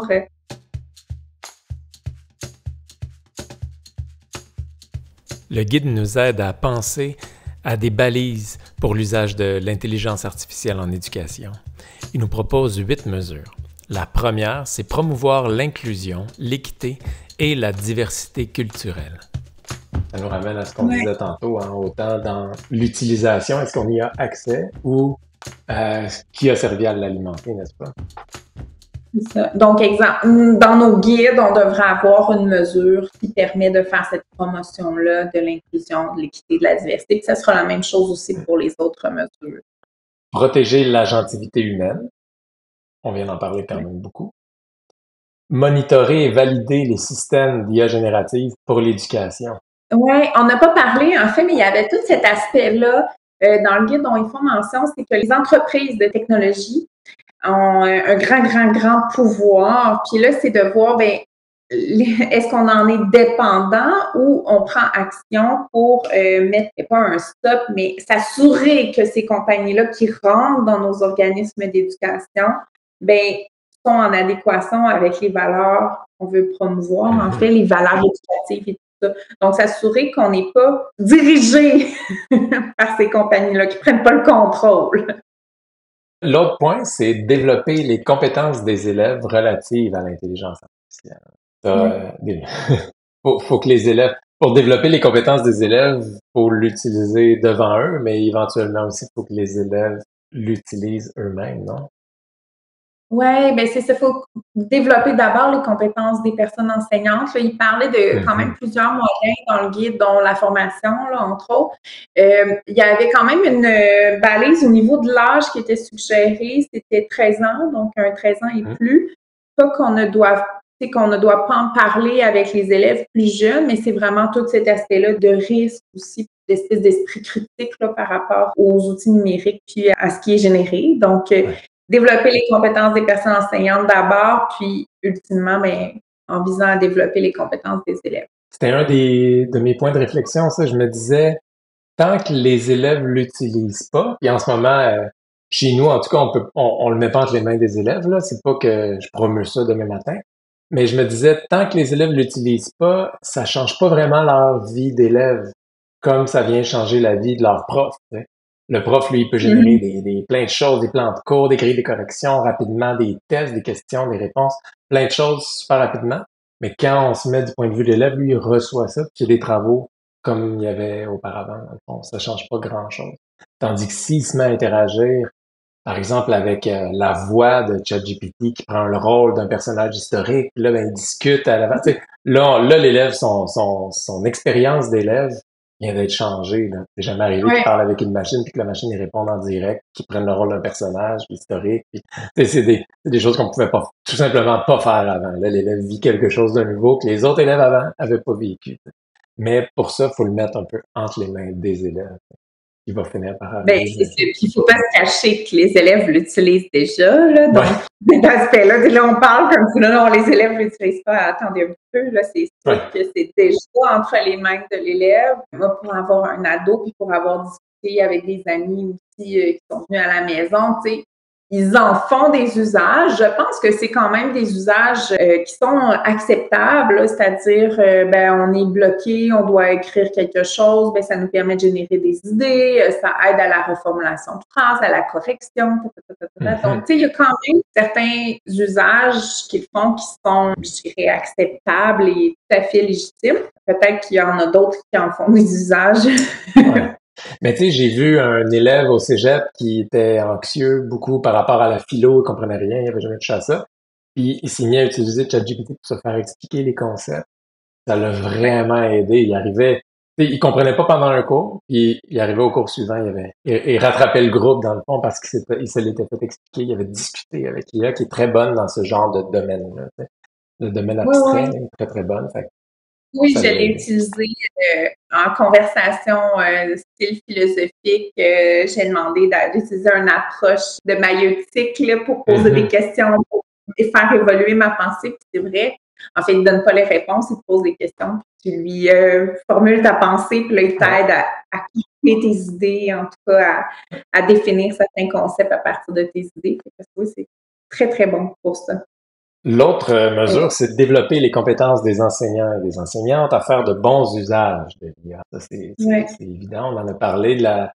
Le guide nous aide à penser à des balises pour l'usage de l'intelligence artificielle en éducation. Il nous propose huit mesures. La première, c'est promouvoir l'inclusion, l'équité et la diversité culturelle. Ça nous ramène à ce qu'on ouais. disait tantôt, hein, autant dans l'utilisation, est-ce qu'on y a accès ou euh, qui a servi à l'alimenter, n'est-ce pas? C'est ça. Donc, exemple, dans nos guides, on devrait avoir une mesure qui permet de faire cette promotion-là de l'inclusion, de l'équité, de la diversité. Puis ça sera la même chose aussi pour les autres mesures. Protéger l'agentivité humaine. On vient d'en parler quand même beaucoup. Monitorer et valider les systèmes d'I A générative pour l'éducation. Oui, on n'a pas parlé, en fait, mais il y avait tout cet aspect-là euh, dans le guide dont ils font mention, c'est que les entreprises de technologie ont un grand, grand, grand pouvoir. Puis là, c'est de voir, bien, est-ce qu'on en est dépendant ou on prend action pour euh, mettre, pas un stop, mais s'assurer que ces compagnies-là qui rentrent dans nos organismes d'éducation, ben, sont en adéquation avec les valeurs qu'on veut promouvoir, en fait, les valeurs éducatives et tout ça. Donc, s'assurer qu'on n'est pas dirigé par ces compagnies-là, qui ne prennent pas le contrôle. L'autre point, c'est développer les compétences des élèves relatives à l'intelligence artificielle. Ça, Oui. euh, faut, faut que les élèves, pour développer les compétences des élèves, faut l'utiliser devant eux, mais éventuellement aussi, faut que les élèves l'utilisent eux-mêmes, non? Oui, ben c'est ça. Il faut développer d'abord les compétences des personnes enseignantes. Là, il parlait de quand même Mhm. plusieurs moyens dans le guide, dont la formation, là, entre autres. Euh, il y avait quand même une euh, balise au niveau de l'âge qui était suggérée. C'était treize ans, donc un treize ans et Mhm. plus. Pas qu'on ne doit, c'est qu'on ne doit pas en parler avec les élèves plus jeunes, mais c'est vraiment tout cet aspect-là de risque aussi, d'espèce d'esprit critique là, par rapport aux outils numériques puis à ce qui est généré. Donc, euh, Ouais. développer les compétences des personnes enseignantes d'abord, puis ultimement, ben, en visant à développer les compétences des élèves. C'était un des, de mes points de réflexion, ça. Je me disais, tant que les élèves l'utilisent pas, puis en ce moment, euh, chez nous, en tout cas, on peut, on, on le met pas entre les mains des élèves, là. C'est pas que je promeux ça demain matin. Mais je me disais, tant que les élèves l'utilisent pas, ça change pas vraiment leur vie d'élève, comme ça vient changer la vie de leur prof, tu sais. Le prof, lui, il peut générer Mhm. des, des, plein de choses, des plans de cours, des grilles de correction rapidement, des tests, des questions, des réponses, plein de choses super rapidement. Mais quand on se met du point de vue de l'élève, lui, il reçoit ça, puis il y a des travaux comme il y avait auparavant, dans le fond. Ça change pas grand-chose. Tandis que s'il se met à interagir, par exemple, avec euh, la voix de ChatGPT qui prend le rôle d'un personnage historique, puis là, ben, il discute à l'avant. Tu sais, là, là, l'élève, son, son, son expérience d'élève vient d'être changée. Là. C'est jamais arrivé qu'il Ouais. parle avec une machine, puis que la machine il réponde en direct, qu'il prenne le rôle d'un personnage historique. Puis, tu sais, c'est des, c'est des choses qu'on pouvait pas, tout simplement pas faire avant. Là, l'élève vit quelque chose de nouveau que les autres élèves avant avaient pas vécu. Mais pour ça, il faut le mettre un peu entre les mains des élèves. Il va finir par Ben, arriver, c'est ça. j'imagine. Puis il ne faut pas se cacher que les élèves l'utilisent déjà. Là, donc, Ouais, cet aspect-là, là, on parle comme si non, non, les élèves ne l'utilisent pas. Attendez un petit peu. Là, c'est ouais. sûr que c'est déjà entre les mains de l'élève. Moi, pour avoir un ado, puis pour avoir discuté avec des amis aussi euh, qui sont venus à la maison, tu sais, ils en font des usages. Je pense que c'est quand même des usages euh, qui sont acceptables, c'est-à-dire, euh, ben, on est bloqué, on doit écrire quelque chose, ben, ça nous permet de générer des idées, euh, ça aide à la reformulation de phrases, à la correction. Donc, Mhm. tu sais, il y a quand même certains usages qu'ils font qui sont, je dirais, acceptables et tout à fait légitimes. Peut-être qu'il y en a d'autres qui en font des usages. Ouais. Mais tu sais, j'ai vu un élève au cégep qui était anxieux beaucoup par rapport à la philo, il comprenait rien, il avait jamais touché à ça. Puis il s'est mis à utiliser ChatGPT pour se faire expliquer les concepts. Ça l'a vraiment aidé. Il arrivait, tu sais, il comprenait pas pendant un cours, puis il arrivait au cours suivant, il avait, il, il rattrapait le groupe dans le fond parce qu'il s'était, il se l'était fait expliquer, il avait discuté avec l'I A qui est très bonne dans ce genre de domaine-là, tu sais. Le domaine Oui, abstrait, oui. elle est très très bonne. Fait que Oui, ça je l'a l'ai aidé. utilisé euh, en conversation euh, style philosophique. Euh, j'ai demandé d'a- d'utiliser une approche de maïeutique là, pour poser des Mhm. questions pour- et faire évoluer ma pensée. Puis c'est vrai, en fait, il ne donne pas les réponses, il te pose des questions, puis tu lui euh, formules ta pensée, puis là, il Ouais. t'aide à, à créer tes idées, en tout cas à, à définir certains concepts à partir de tes idées. Fait que, oui, c'est très, très bon pour ça. L'autre euh, Euh, mesure, c'est de développer les compétences des enseignants et des enseignantes à faire de bons usages de l'I A. Ça, c'est, c'est, ouais. c'est évident. On en a parlé de la,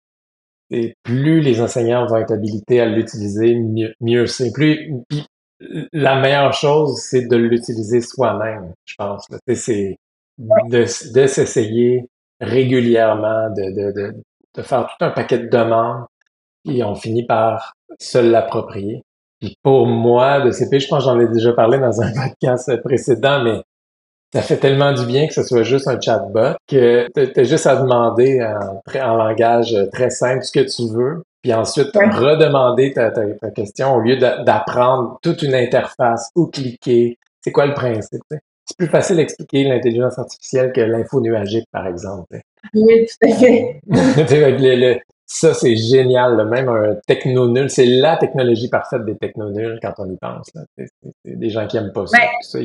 et plus les enseignants vont être habilités à l'utiliser, mieux, mieux c'est. Plus, puis la meilleure chose, c'est de l'utiliser soi-même, je pense. Là. Tu sais, c'est de, de s'essayer régulièrement, de, de, de, de faire tout un paquet de demandes, et on finit par se l'approprier. Puis pour moi, de C P, je pense que j'en ai déjà parlé dans un podcast précédent, mais ça fait tellement du bien que ce soit juste un chatbot que t'as juste à demander en, très- en langage très simple ce que tu veux, puis ensuite Ouais. redemander ta, ta, ta question au lieu d'a- d'apprendre toute une interface ou cliquer. C'est quoi le principe? T'sais? C'est plus facile d'expliquer l'intelligence artificielle que l'info nuagique, par exemple. T'sais. Oui, tout à fait. Euh, t'sais, le- le- ça, c'est génial. Là. Même un techno nul, c'est la technologie parfaite des techno nuls quand on y pense. Là. C'est c'est- c'est des gens qui aiment pas ça. Mais Puis ça,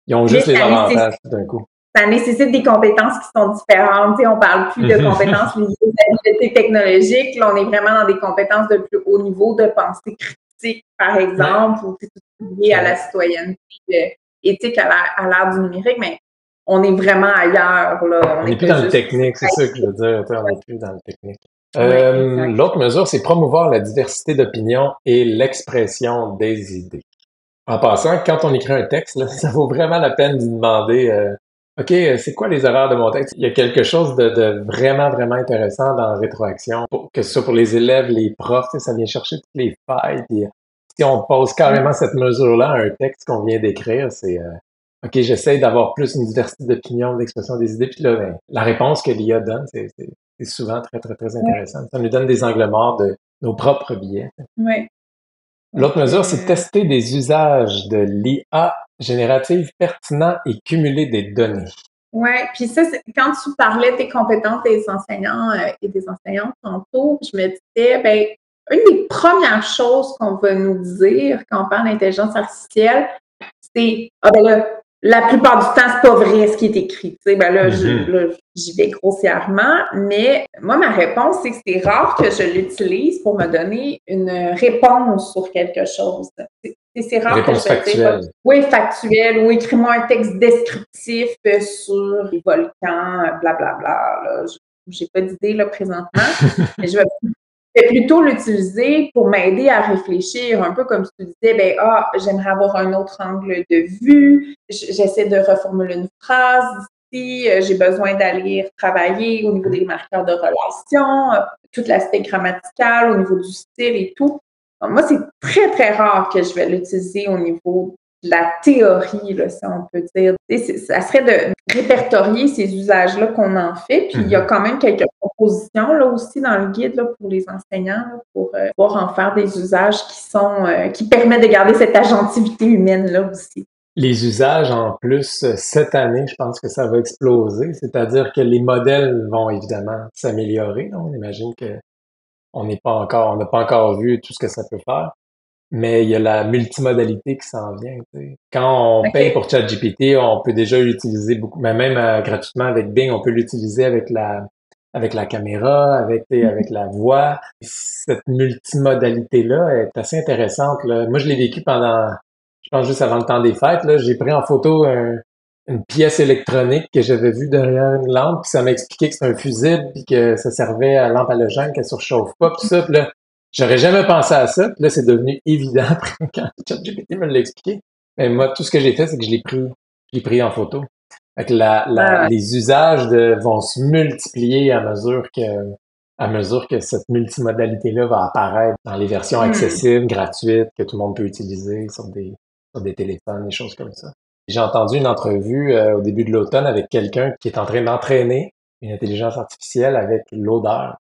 Ils ont juste les avantages tout d'un coup. Ça nécessite des compétences qui sont différentes. T'sais, on parle plus de compétences liées aux habiletés technologiques. Là, on est vraiment dans des compétences de plus haut niveau, de pensée critique, par exemple, ou tout lié à la citoyenneté euh, éthique à l'ère du numérique, mais on est vraiment ailleurs. Là. On n'est plus dans le technique, c'est ça que je veux dire. On n'est plus dans le technique. Euh, oui, l'autre mesure, c'est promouvoir la diversité d'opinions et l'expression des idées. En passant, quand on écrit un texte, là, ça vaut vraiment la peine d'y demander euh, OK, c'est quoi les erreurs de mon texte? Il y a quelque chose de, de vraiment, vraiment intéressant dans Rétroaction, pour, que ce soit pour les élèves, les profs, ça vient chercher toutes les failles. Puis, si on pose carrément cette mesure-là à un texte qu'on vient d'écrire, c'est euh, OK, j'essaie d'avoir plus une diversité d'opinions, d'expression des idées. Puis là, ben, la réponse que l'I A donne, c'est, c'est, c'est souvent très, très, très intéressant. Ça nous donne des angles morts de nos propres billets. Oui. L'autre mesure, c'est tester des usages de l'I A générative pertinents et cumuler des données. Oui, puis ça, c'est, quand tu parlais des compétences des enseignants euh, et des enseignantes tantôt, je me disais, ben, une des premières choses qu'on va nous dire quand on parle d'intelligence artificielle, c'est ah ben là, la plupart du temps, c'est pas vrai ce qui est écrit. Tu sais, ben là, mm-hmm. je, là, j'y vais grossièrement, mais moi, ma réponse, c'est que c'est rare que je l'utilise pour me donner une réponse sur quelque chose. C'est, c'est rare réponse que je factuelle. Dire, oui, factuelle, ou écris-moi un texte descriptif sur les volcans, blablabla. Là. J'ai pas d'idée là présentement, mais je vais Je vais plutôt l'utiliser pour m'aider à réfléchir, un peu comme tu disais, ben ah, j'aimerais avoir un autre angle de vue, j'essaie de reformuler une phrase ici, j'ai besoin d'aller travailler au niveau des marqueurs de relation, tout l'aspect grammatical, au niveau du style et tout. Donc, moi, c'est très, très rare que je vais l'utiliser au niveau de la théorie, là, si on peut dire. Ça serait de répertorier ces usages-là qu'on en fait. Puis, mm-hmm. il y a quand même quelques propositions là aussi dans le guide là, pour les enseignants là, pour euh, pouvoir en faire des usages qui sont euh, qui permettent de garder cette agentivité humaine-là aussi. Les usages, en plus, cette année, je pense que ça va exploser. C'est-à-dire que les modèles vont évidemment s'améliorer. On imagine que on n'est pas encore, on n'a pas encore vu tout ce que ça peut faire. Mais il y a la multimodalité qui s'en vient. T'sais. Quand on okay. paye pour ChatGPT, on peut déjà l'utiliser beaucoup, mais même euh, gratuitement avec Bing, on peut l'utiliser avec la avec la caméra, avec mm-hmm. avec la voix. Cette multimodalité-là est assez intéressante. Là. Moi, je l'ai vécu pendant, je pense juste avant le temps des fêtes. Là, j'ai pris en photo un, une pièce électronique que j'avais vue derrière une lampe, puis ça m'a expliqué que c'était un fusible, puis que ça servait à lampe halogène, qu'elle surchauffe pas, puis ça, puis là. J'aurais jamais pensé à ça, puis là, c'est devenu évident après quand ChatGPT me l'a expliqué. Mais moi, tout ce que j'ai fait, c'est que je l'ai pris, je l'ai pris en photo. Fait que la, la, ouais. les usages de, vont se multiplier à mesure que, à mesure que cette multimodalité-là va apparaître dans les versions mmh. accessibles, gratuites, que tout le monde peut utiliser sur des, sur des téléphones, des choses comme ça. J'ai entendu une entrevue euh, au début de l'automne avec quelqu'un qui est en train d'entraîner une intelligence artificielle avec l'odeur.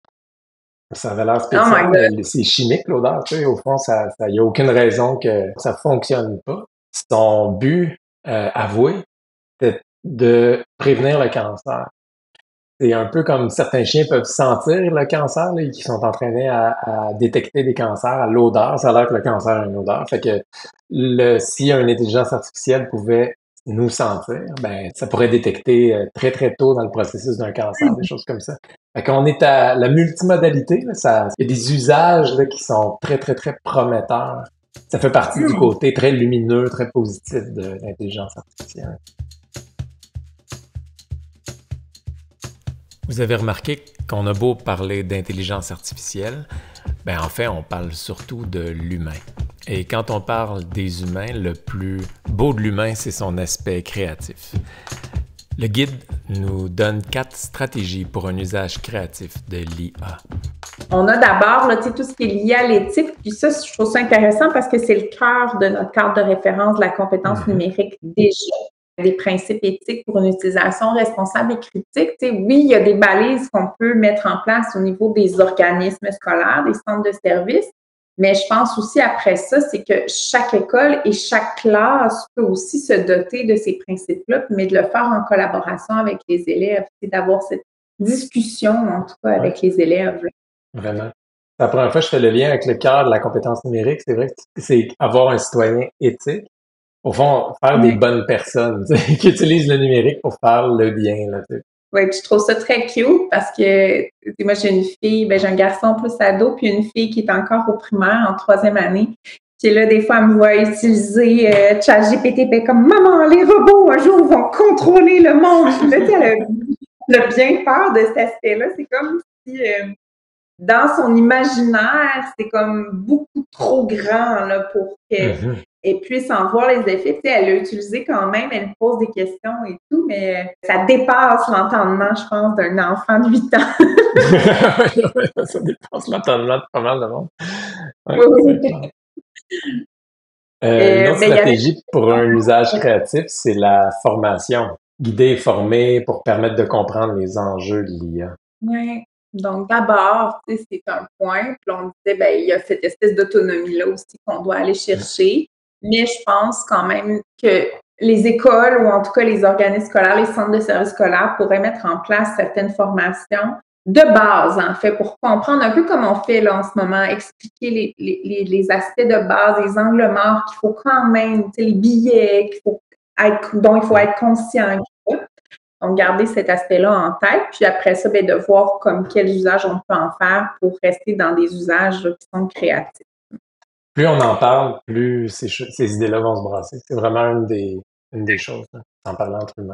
Ça avait l'air spécial, oh mais c'est chimique l'odeur, tu sais, au fond, ça, ça, y a aucune raison que ça fonctionne pas. Son but euh, avoué, c'était de prévenir le cancer. C'est un peu comme certains chiens peuvent sentir le cancer, là, qui sont entraînés à, à détecter des cancers à l'odeur. Ça a l'air que le cancer a une odeur. Fait que le, si une intelligence artificielle pouvait nous sentir, ben ça pourrait détecter euh, très très tôt dans le processus d'un cancer, des choses comme ça. Fait qu'on est à la multimodalité, là, ça, il y a des usages là, qui sont très très très prometteurs. Ça fait partie du côté très lumineux, très positif de l'intelligence artificielle. Vous avez remarqué qu'on a beau parler d'intelligence artificielle, ben en fait, on parle surtout de l'humain. Et quand on parle des humains, le plus beau de l'humain, c'est son aspect créatif. Le guide nous donne quatre stratégies pour un usage créatif de l'I A. On a d'abord là, tout ce qui est lié à l'éthique, puis ça, je trouve ça intéressant parce que c'est le cœur de notre cadre de référence de la compétence mm-hmm. numérique déjà. Des principes éthiques pour une utilisation responsable et critique. Tu sais, oui, il y a des balises qu'on peut mettre en place au niveau des organismes scolaires, des centres de services, mais je pense aussi après ça, c'est que chaque école et chaque classe peut aussi se doter de ces principes-là, mais de le faire en collaboration avec les élèves, c'est d'avoir cette discussion, en tout cas, avec ouais. les élèves. Là. Vraiment. C'est la première fois que je fais le lien avec le cœur de la compétence numérique. C'est vrai que c'est avoir un citoyen éthique. au fond, faire des Oui, bonnes personnes, tu sais, qui utilisent le numérique pour faire le bien, là, tu sais. ouais, puis je trouve ça très cute parce que, tu sais, moi, j'ai une fille, ben, j'ai un garçon plus ado, puis une fille qui est encore au primaire, en troisième année. Puis là, des fois, elle me voit utiliser euh, ChatGPT, puis elle est comme maman, les robots, un jour, vont contrôler le monde. Puis là, tu sais, elle a, elle a bien peur de cet aspect-là. C'est comme si, euh, dans son imaginaire, c'est comme beaucoup trop grand là, pour qu'elle Mhm. puisse en voir les effets. Tu sais, elle l'a utilisé quand même, elle me pose des questions et tout, mais ça dépasse l'entendement, je pense, d'un enfant de huit ans. Ça dépasse l'entendement de pas mal de monde. Ouais, Oui, c'est oui. clair. Euh, une Euh, autre mais il y avait... stratégie pour un usage créatif, c'est la formation. Guider et former pour permettre de comprendre les enjeux de l'I A. Ouais. Donc, d'abord, tu sais, c'est un point. Puis on disait, ben, il y a cette espèce d'autonomie-là aussi qu'on doit aller chercher. Mais je pense quand même que les écoles, ou en tout cas les organismes scolaires, les centres de services scolaires pourraient mettre en place certaines formations de base, en fait, pour comprendre un peu comme on fait là en ce moment, expliquer les, les, les, les aspects de base, les angles morts qu'il faut quand même, tu sais, les billets qu'il faut être, dont il faut être conscient. Donc, garder cet aspect-là en tête, puis après ça, bien, de voir comme quels usages on peut en faire pour rester dans des usages là, qui sont créatifs. Plus on en parle, plus ces, ch- ces idées-là vont se brasser. C'est vraiment une des, une des choses, hein, en parlant entre humains.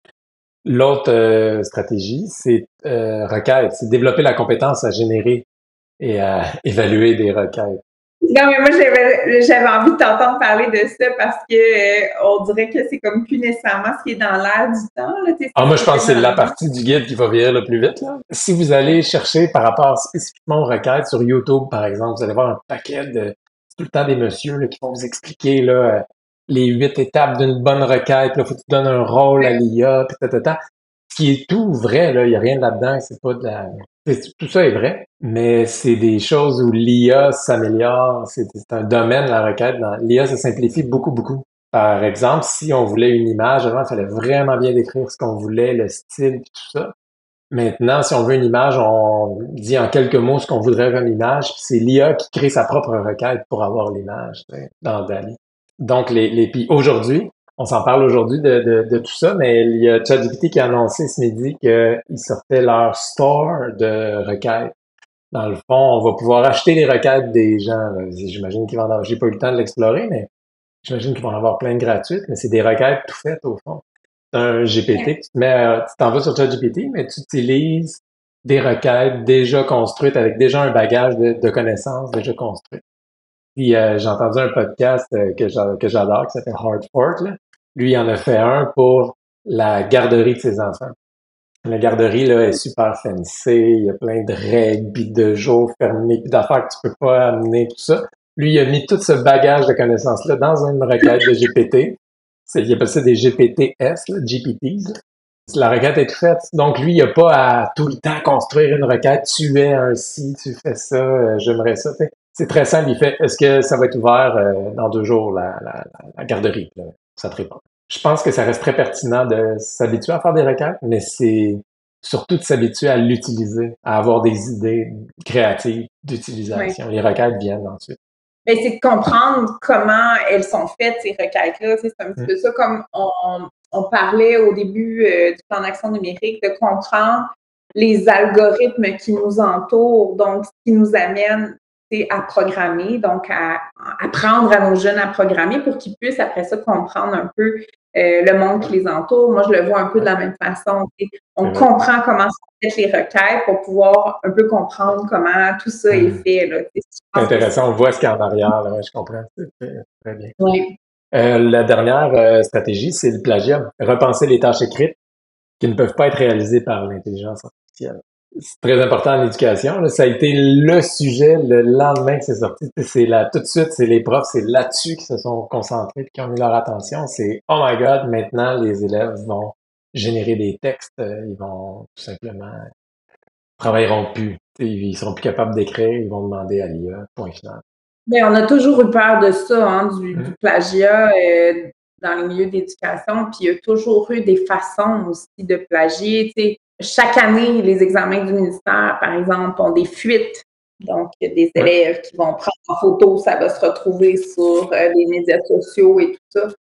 L'autre euh, stratégie, c'est euh, requête. C'est développer la compétence à générer et à évaluer des requêtes. Non, mais moi, j'avais, j'avais envie de t'entendre parler de ça parce que euh, on dirait que c'est comme plus nécessairement ce qui est dans l'air du temps, là, tu sais, Ah, c'est moi, ce je qui pense était que c'est dans la le vent. partie du guide qui va vieillir le plus vite, là. Si vous allez chercher par rapport spécifiquement aux requêtes sur YouTube, par exemple, vous allez voir un paquet de, c'est tout le temps des messieurs, là, qui vont vous expliquer, là, euh, les huit étapes d'une bonne requête, là, faut que tu donnes un rôle à l'I A, puis tatata. Ce qui est tout vrai, là, il y a rien là-dedans, c'est pas de la, c'est- tout ça est vrai, mais c'est des choses où l'I A s'améliore, c'est c'est un domaine, la requête, dans, l'I A se simplifie beaucoup, beaucoup. Par exemple, si on voulait une image, avant, il fallait vraiment bien décrire ce qu'on voulait, le style, puis tout ça. Maintenant, si on veut une image, on dit en quelques mots ce qu'on voudrait comme image, puis c'est l'I A qui crée sa propre requête pour avoir l'image, tu sais, dans Dali. Donc, les, les puis aujourd'hui, on s'en parle aujourd'hui de, de, de tout ça, mais il y a ChatGPT qui a annoncé ce midi qu'ils sortaient leur store de requêtes. Dans le fond, on va pouvoir acheter les requêtes des gens, là. J'imagine qu'ils vont en avoir, j'ai pas eu le temps de l'explorer, mais j'imagine qu'ils vont en avoir plein de gratuites, mais c'est des requêtes tout faites au fond. C'est un G P T que tu te mets, euh, tu t'en vas sur ChatGPT, mais tu utilises des requêtes déjà construites avec déjà un bagage de, de connaissances déjà construites. Puis euh, j'ai entendu un podcast euh, que j'a- que j'adore qui s'appelle Hard Fork, là. Lui, il en a fait un pour la garderie de ses enfants. La garderie là est super fancy, il y a plein de règles, puis de jours fermés, puis d'affaires que tu peux pas amener, tout ça. Lui, il a mis tout ce bagage de connaissances-là dans une requête de G P T. C'est, il appelle ça des G P T S, là, G P Ts. Là. La requête est faite. Donc, lui, il n'a pas à tout le temps construire une requête. Tu es un ci, tu fais ça, euh, j'aimerais ça. Fait, c'est très simple. Il fait, est-ce que ça va être ouvert euh, dans deux jours, la, la, la garderie? Là? Ça te répond. Je pense que ça reste très pertinent de s'habituer à faire des requêtes, mais c'est surtout de s'habituer à l'utiliser, à avoir des idées créatives Oui. d'utilisation. Les requêtes viennent ensuite. Mais c'est de comprendre comment elles sont faites, ces requêtes-là. Tu sais, c'est un petit Mm. peu ça, comme on, on parlait au début euh, du plan d'action numérique, de comprendre les algorithmes qui nous entourent, donc ce qui nous amène tu sais, à programmer, donc à, à apprendre à nos jeunes à programmer pour qu'ils puissent après ça comprendre un peu euh, le monde qui les entoure. Moi, je le vois un peu de la même façon. Tu sais. On C'est vrai. comprend comment sont faites les requêtes pour pouvoir un peu comprendre comment tout ça est Mm. fait. Là. Tu sais, je C'est pense que intéressant, on voit ce qu'il y a en arrière, là, ouais, je comprends. C'est très, très bien. oui. Euh, la dernière euh, stratégie, c'est le plagiat. Repenser les tâches écrites qui ne peuvent pas être réalisées par l'intelligence artificielle. C'est très important en éducation. Là. Ça a été le sujet le lendemain que c'est sorti. C'est là, tout de suite, c'est les profs, c'est là-dessus qui se sont concentrés et qui ont mis leur attention. C'est oh my God, maintenant les élèves vont générer des textes, euh, ils vont tout simplement travailleront plus. T'sais, ils seront plus capables d'écrire, ils vont demander à l'I A, point final. Bien, on a toujours eu peur de ça, hein, du, du Mm. plagiat euh, dans les milieux d'éducation, puis il y a toujours eu des façons aussi de plagier. Tu sais, chaque année, les examens du ministère, par exemple, ont des fuites. Donc, il y a des Ouais. élèves qui vont prendre en photo, ça va se retrouver sur euh, les médias sociaux et tout ça.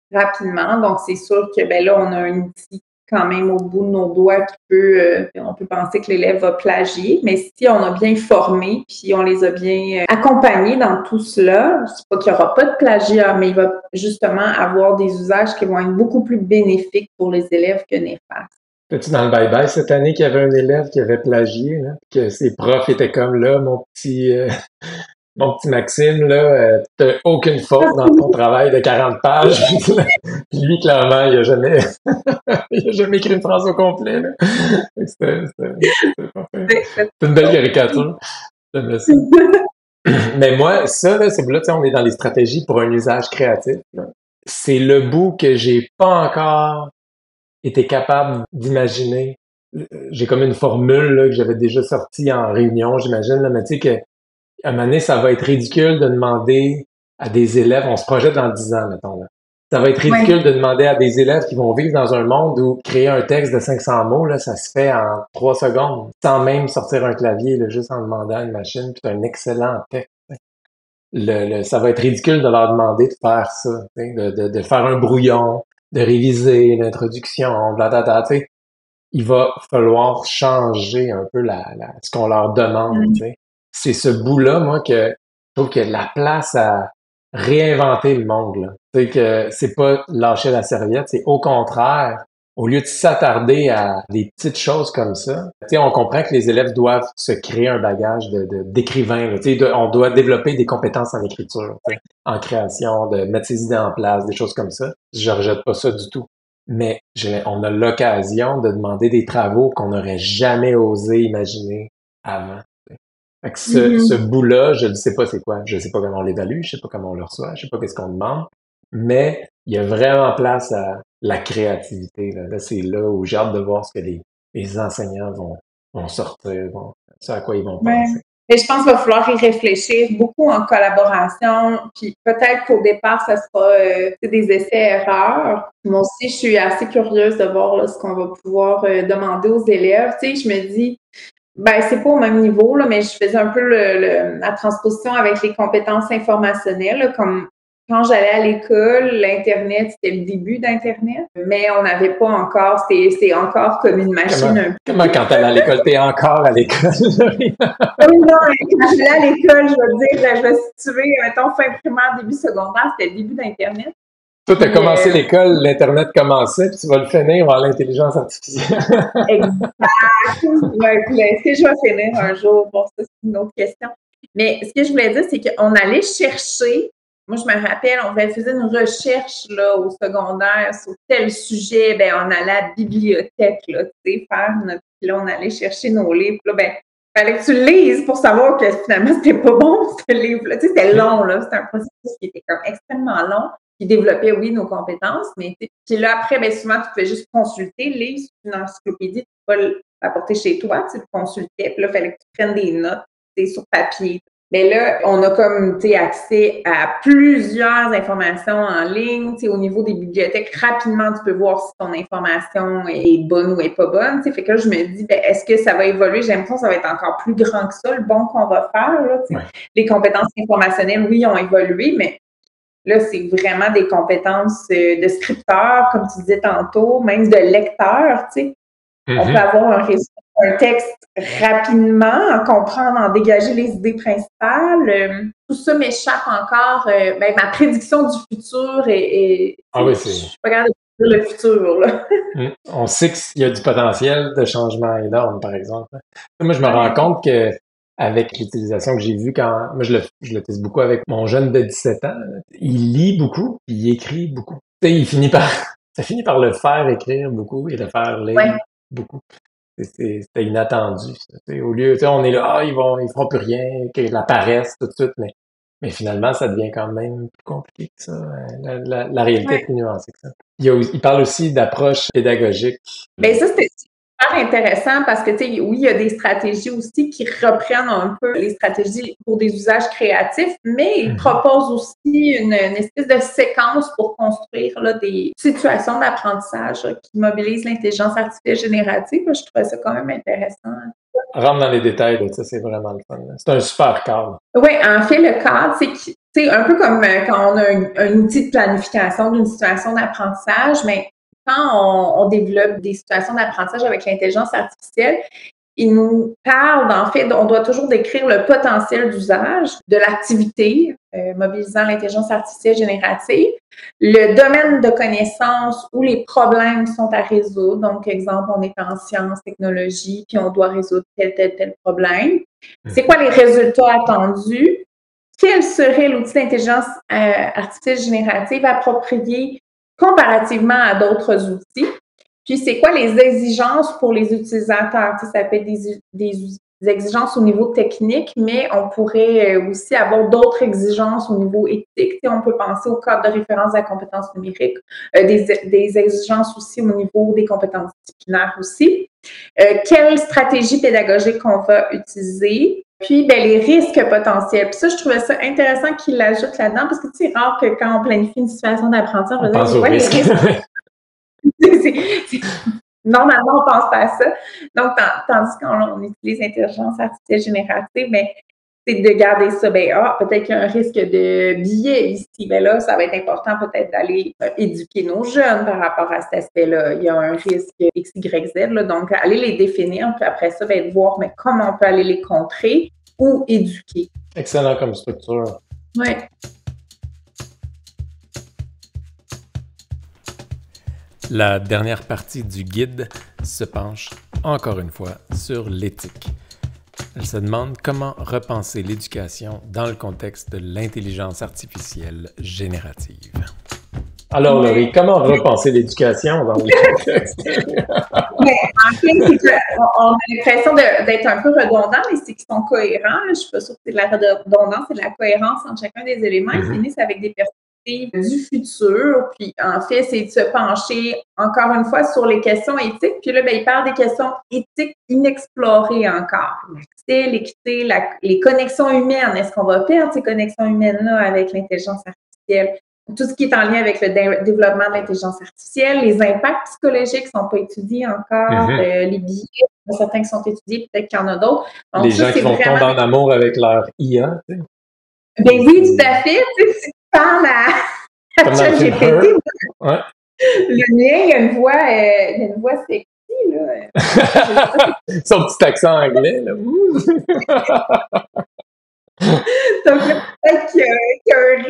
rapidement. Donc, c'est sûr que ben là, on a un outil quand même au bout de nos doigts qui peut, euh, on peut penser que l'élève va plagier, mais si on a bien formé, puis on les a bien euh, accompagnés dans tout cela, c'est pas qu'il n'y aura pas de plagiat, mais il va justement avoir des usages qui vont être beaucoup plus bénéfiques pour les élèves que néfastes. T'as-tu dans le bye-bye cette année qu'il y avait un élève qui avait plagié, là, que ses profs étaient comme là, mon petit euh, mon petit Maxime, là, euh, t'as aucune faute dans ton travail de quarante pages. Puis lui, clairement, il a jamais il a jamais écrit une phrase au complet. Là. C'était, c'était, c'était parfait. C'est une belle caricature. J'aimais ça. Mais moi, ça, là, c'est là, tu sais, on est dans les stratégies pour un usage créatif. Là. C'est le bout que j'ai pas encore été capable d'imaginer. J'ai comme une formule là, que j'avais déjà sortie en réunion, j'imagine, là, mais tu sais que à un moment donné, ça va être ridicule de demander à des élèves, on se projette dans dix ans, mettons là. Ça va être ridicule Ouais. de demander à des élèves qui vont vivre dans un monde où créer un texte de cinq cents mots, là, ça se fait en trois secondes, sans même sortir un clavier, là, juste en demandant à une machine, puis c'est un excellent texte. Le, le, ça va être ridicule de leur demander de faire ça, de, de, de faire un brouillon, de réviser l'introduction, blablabla, tu sais. Il va falloir changer un peu la, la, ce qu'on leur demande, Mm. tu sais. C'est ce bout-là, moi, que je trouve qu'il y a de la place à réinventer le monde, là. Tu sais, que c'est pas lâcher la serviette, c'est au contraire, au lieu de s'attarder à des petites choses comme ça, tu sais, on comprend que les élèves doivent se créer un bagage de, de, d'écrivain, là. Tu sais, de- on doit développer des compétences en écriture, tu sais, en création, de mettre ses idées en place, des choses comme ça. Je rejette pas ça du tout. Mais j'ai- on a l'occasion de demander des travaux qu'on n'aurait jamais osé imaginer avant. Fait que ce, ce Mhm. bout-là, je ne sais pas c'est quoi. Je ne sais pas comment on l'évalue, je sais pas comment on le reçoit, je sais pas qu'est-ce qu'on demande. Mais il y a vraiment place à la créativité. Là, Là, c'est là où j'ai hâte de voir ce que les, les enseignants vont, vont sortir, vont, ce à quoi ils vont Ouais. penser. Mais je pense qu'il va falloir y réfléchir beaucoup en collaboration. Puis peut-être qu'au départ, ça sera euh, des essais-erreurs. Moi aussi, je suis assez curieuse de voir là, ce qu'on va pouvoir euh, demander aux élèves. Tu sais, je me dis, ben c'est pas au même niveau, là, mais je faisais un peu le, le, la transposition avec les compétences informationnelles, là, comme quand j'allais à l'école, l'Internet, c'était le début d'Internet, mais on n'avait pas encore, c'était, c'était encore comme une machine Comment, un peu. comment quand t'es à l'école, t'es encore à l'école? Oui, non, quand j'allais à l'école, je veux dire, je vais situer, mettons, fin primaire, début secondaire, c'était le début d'Internet. Toi, t'as Puis, commencé euh, l'école, l'Internet commençait, puis tu vas le finir vers l'intelligence artificielle. exact. Ouais, puis, est-ce que je vais finir un jour? Bon, ça, c'est une autre question. Mais ce que je voulais dire, c'est qu'on allait chercher, moi, je me rappelle, on faisait une recherche là, au secondaire sur tel sujet, ben, on allait à la bibliothèque, là, tu sais, faire notre. Puis là, on allait chercher nos livres. Puis là, ben, fallait que tu le lises pour savoir que finalement, c'était pas bon, ce livre-là. Tu sais, c'était long, là. C'était un processus qui était comme extrêmement long, qui développait, oui, nos compétences, mais puis là, après, ben, souvent, tu pouvais juste consulter le livre, c'est une encyclopédie, tu peux pas l'apporter chez toi, tu le consultais, puis là, il fallait que tu prennes des notes, tu sais, sur papier. Mais là, on a comme, tu sais, accès à plusieurs informations en ligne, tu sais, au niveau des bibliothèques, rapidement, tu peux voir si ton information est bonne ou est pas bonne, tu sais. Fait que là, je me dis, ben, est-ce que ça va évoluer? J'ai l'impression que ça va être encore plus grand que ça, le bon qu'on va faire, là, tu sais. Ouais. Les compétences informationnelles, oui, ont évolué, mais là, c'est vraiment des compétences de scripteur, comme tu disais tantôt, même de lecteur, tu sais. Mm-hmm. On peut avoir un, résumé, un texte rapidement, en comprendre, en dégager les idées principales. Euh, tout ça m'échappe encore. Euh, ben, ma prédiction du futur est... est Ah oui, c'est... Je suis pas capable de dire le futur, là. Mm. On sait qu'il y a du potentiel de changement énorme, par exemple. Moi, je me rends compte que avec l'utilisation que j'ai vue quand... Moi, je le, je le teste beaucoup avec mon jeune de dix-sept ans. Il lit beaucoup, puis il écrit beaucoup. Tu sais, il finit par... Ça finit par le faire écrire beaucoup et le faire lire Ouais. beaucoup. C'est, c'était inattendu. Ça. Au lieu, tu sais, on est là, ah, ils vont, ils feront plus rien, qu'ils la paresse tout de suite, mais, mais finalement, ça devient quand même plus compliqué que ça. La, la, la réalité ouais. est plus nuancée que ça. Il, y a, il parle aussi d'approche pédagogique. Bien, ça, c'était super intéressant parce que, tu sais, oui, il y a des stratégies aussi qui reprennent un peu les stratégies pour des usages créatifs, mais il mm-hmm. propose aussi une, une espèce de séquence pour construire là, des situations d'apprentissage là, qui mobilisent l'intelligence artificielle générative. Je trouvais ça quand même intéressant. Rentre dans les détails de ça, c'est vraiment le fun. Là. C'est un super cadre. Oui, en fait, le cadre, c'est que c'est un peu comme euh, quand on a un, un outil de planification d'une situation d'apprentissage, mais quand on, on développe des situations d'apprentissage avec l'intelligence artificielle, il nous parle, en fait, on doit toujours décrire le potentiel d'usage de l'activité euh, mobilisant l'intelligence artificielle générative, le domaine de connaissance où les problèmes sont à résoudre. Donc, exemple, on est en sciences, technologie, puis on doit résoudre tel, tel, tel problème. C'est quoi les résultats attendus? Quel serait l'outil d'intelligence euh, artificielle générative approprié comparativement à d'autres outils? Puis, c'est quoi les exigences pour les utilisateurs? Tu sais, ça peut être des, des, des exigences au niveau technique, mais on pourrait aussi avoir d'autres exigences au niveau éthique. Tu sais, on peut penser au cadre de référence à la compétence numérique, euh, des, des exigences aussi au niveau des compétences disciplinaires aussi. Euh, quelle stratégie pédagogique on va utiliser? Puis, ben, les risques potentiels. Puis ça, je trouvais ça intéressant qu'il l'ajoute là-dedans parce que tu sais, c'est rare que quand on planifie une situation d'apprentissage, on va dire, c'est quoi les risques? c'est, c'est, normalement, on pense pas à ça. Donc, tandis qu'on on utilise l'intelligence artificielle générative, mais c'est de garder ça. Ben, ah, peut-être qu'il y a un risque de biais ici. Mais là, ça va être important peut-être d'aller euh, éduquer nos jeunes par rapport à cet aspect-là. Il y a un risque X, Y, Z. Là, donc, aller les définir, puis après ça, ben, de voir mais comment on peut aller les contrer ou éduquer. Excellent comme structure. Oui. La dernière partie du guide se penche encore une fois sur l'éthique. Elle se demande comment repenser l'éducation dans le contexte de l'intelligence artificielle générative. Alors, Laurie, comment repenser l'éducation dans le contexte? Mais, en fait, c'est qu'on a l'impression de, d'être un peu redondant, mais c'est qu'ils sont cohérents. Je ne suis pas sûre que c'est de la redondance, c'est de la cohérence entre chacun des éléments. Ils mm-hmm. finissent avec des perspectives du futur. Puis, en fait, c'est de se pencher encore une fois sur les questions éthiques. Puis là, ben, il parle des questions éthiques inexplorées encore. L'accès, l'équité, la, les connexions humaines. Est-ce qu'on va perdre ces connexions humaines-là avec l'intelligence artificielle? Tout ce qui est en lien avec le dé- développement de l'intelligence artificielle, les impacts psychologiques ne sont pas étudiés encore, mm-hmm. euh, les biais, il y en a certains qui sont étudiés, peut-être qu'il y en a d'autres. Donc, les ça, gens qui vont vraiment... tomber en amour avec leur I A. Tu sais. Ben oui, tout à fait. Tu sais, si tu parles à, à ChatGPT, ouais. Le mien, il y a une voix, euh, il y a une voix sexy, là. Son petit accent anglais, là. Donc, peut-être qu'il y a, qu'il y a un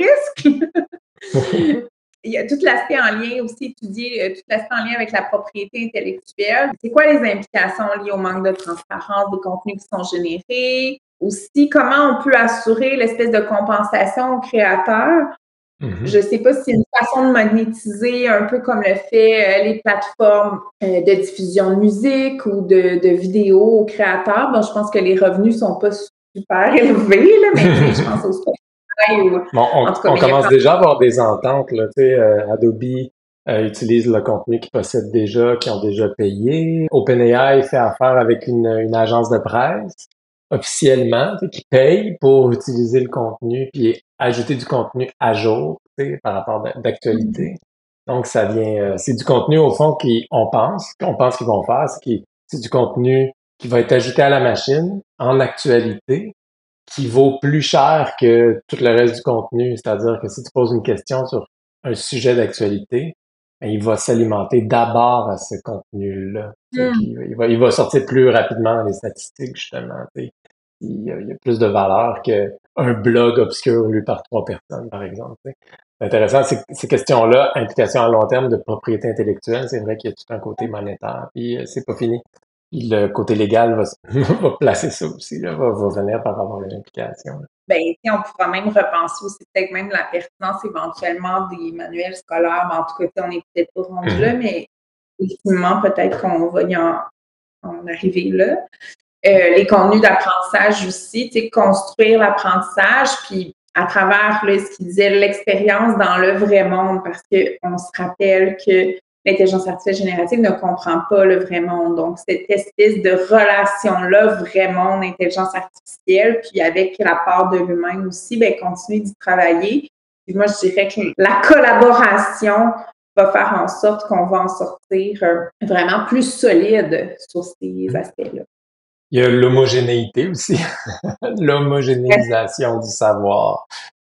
risque. Il y a tout l'aspect en lien aussi, étudier tout l'aspect en lien avec la propriété intellectuelle. C'est quoi les implications liées au manque de transparence des contenus qui sont générés? Aussi, comment on peut assurer l'espèce de compensation aux créateurs? Mm-hmm. Je ne sais pas si c'est une façon de monétiser un peu comme le fait euh, les plateformes euh, de diffusion de musique ou de, de vidéos aux créateurs. Bon, je pense que les revenus ne sont pas super élevés, là, mais je pense au Spotify ou... Bon, on, en tout cas, on commence pas... déjà à avoir des ententes. Là, tu sais, euh, Adobe euh, utilise le contenu qu'ils possèdent déjà, qui ont déjà payé. OpenAI fait affaire avec une, une agence de presse officiellement, tu sais, qui paye pour utiliser le contenu puis ajouter du contenu à jour, tu sais, par rapport d'actualité. Mm-hmm. Donc, ça vient... Euh, c'est du contenu, au fond, qu'on pense, qu'on pense qu'ils vont faire. C'est, qui, c'est du contenu qui va être ajouté à la machine en actualité, qui vaut plus cher que tout le reste du contenu. C'est-à-dire que si tu poses une question sur un sujet d'actualité, ben, il va s'alimenter d'abord à ce contenu-là. Mm. Il, va, il va sortir plus rapidement dans les statistiques, justement. T'sais. Il y, a, il y a plus de valeur qu'un blog obscur lu par trois personnes, par exemple. T'sais. C'est intéressant, ces, ces questions-là, implication à long terme de propriété intellectuelle, c'est vrai qu'il y a tout un côté monétaire, puis euh, c'est pas fini. Puis le côté légal va, va placer ça aussi, là, va, va venir par rapport à l'implication. Bien, on pourra même repenser aussi peut-être même la pertinence éventuellement des manuels scolaires. En tout cas, on n'est peut-être pas rendu mm-hmm. là, mais ultimement, peut-être qu'on va y en, en arriver là. Euh, les contenus d'apprentissage aussi, tu sais, construire l'apprentissage, puis à travers là, ce qu'il disait, l'expérience dans le vrai monde, parce qu'on se rappelle que l'intelligence artificielle générative ne comprend pas le vrai monde. Donc, cette espèce de relation-là, vrai monde, intelligence artificielle, puis avec la part de l'humain aussi, bien, continuer d'y travailler. Puis moi, je dirais que la collaboration va faire en sorte qu'on va en sortir euh, vraiment plus solide sur ces aspects-là. Il y a l'homogénéité aussi, l'homogénéisation du savoir.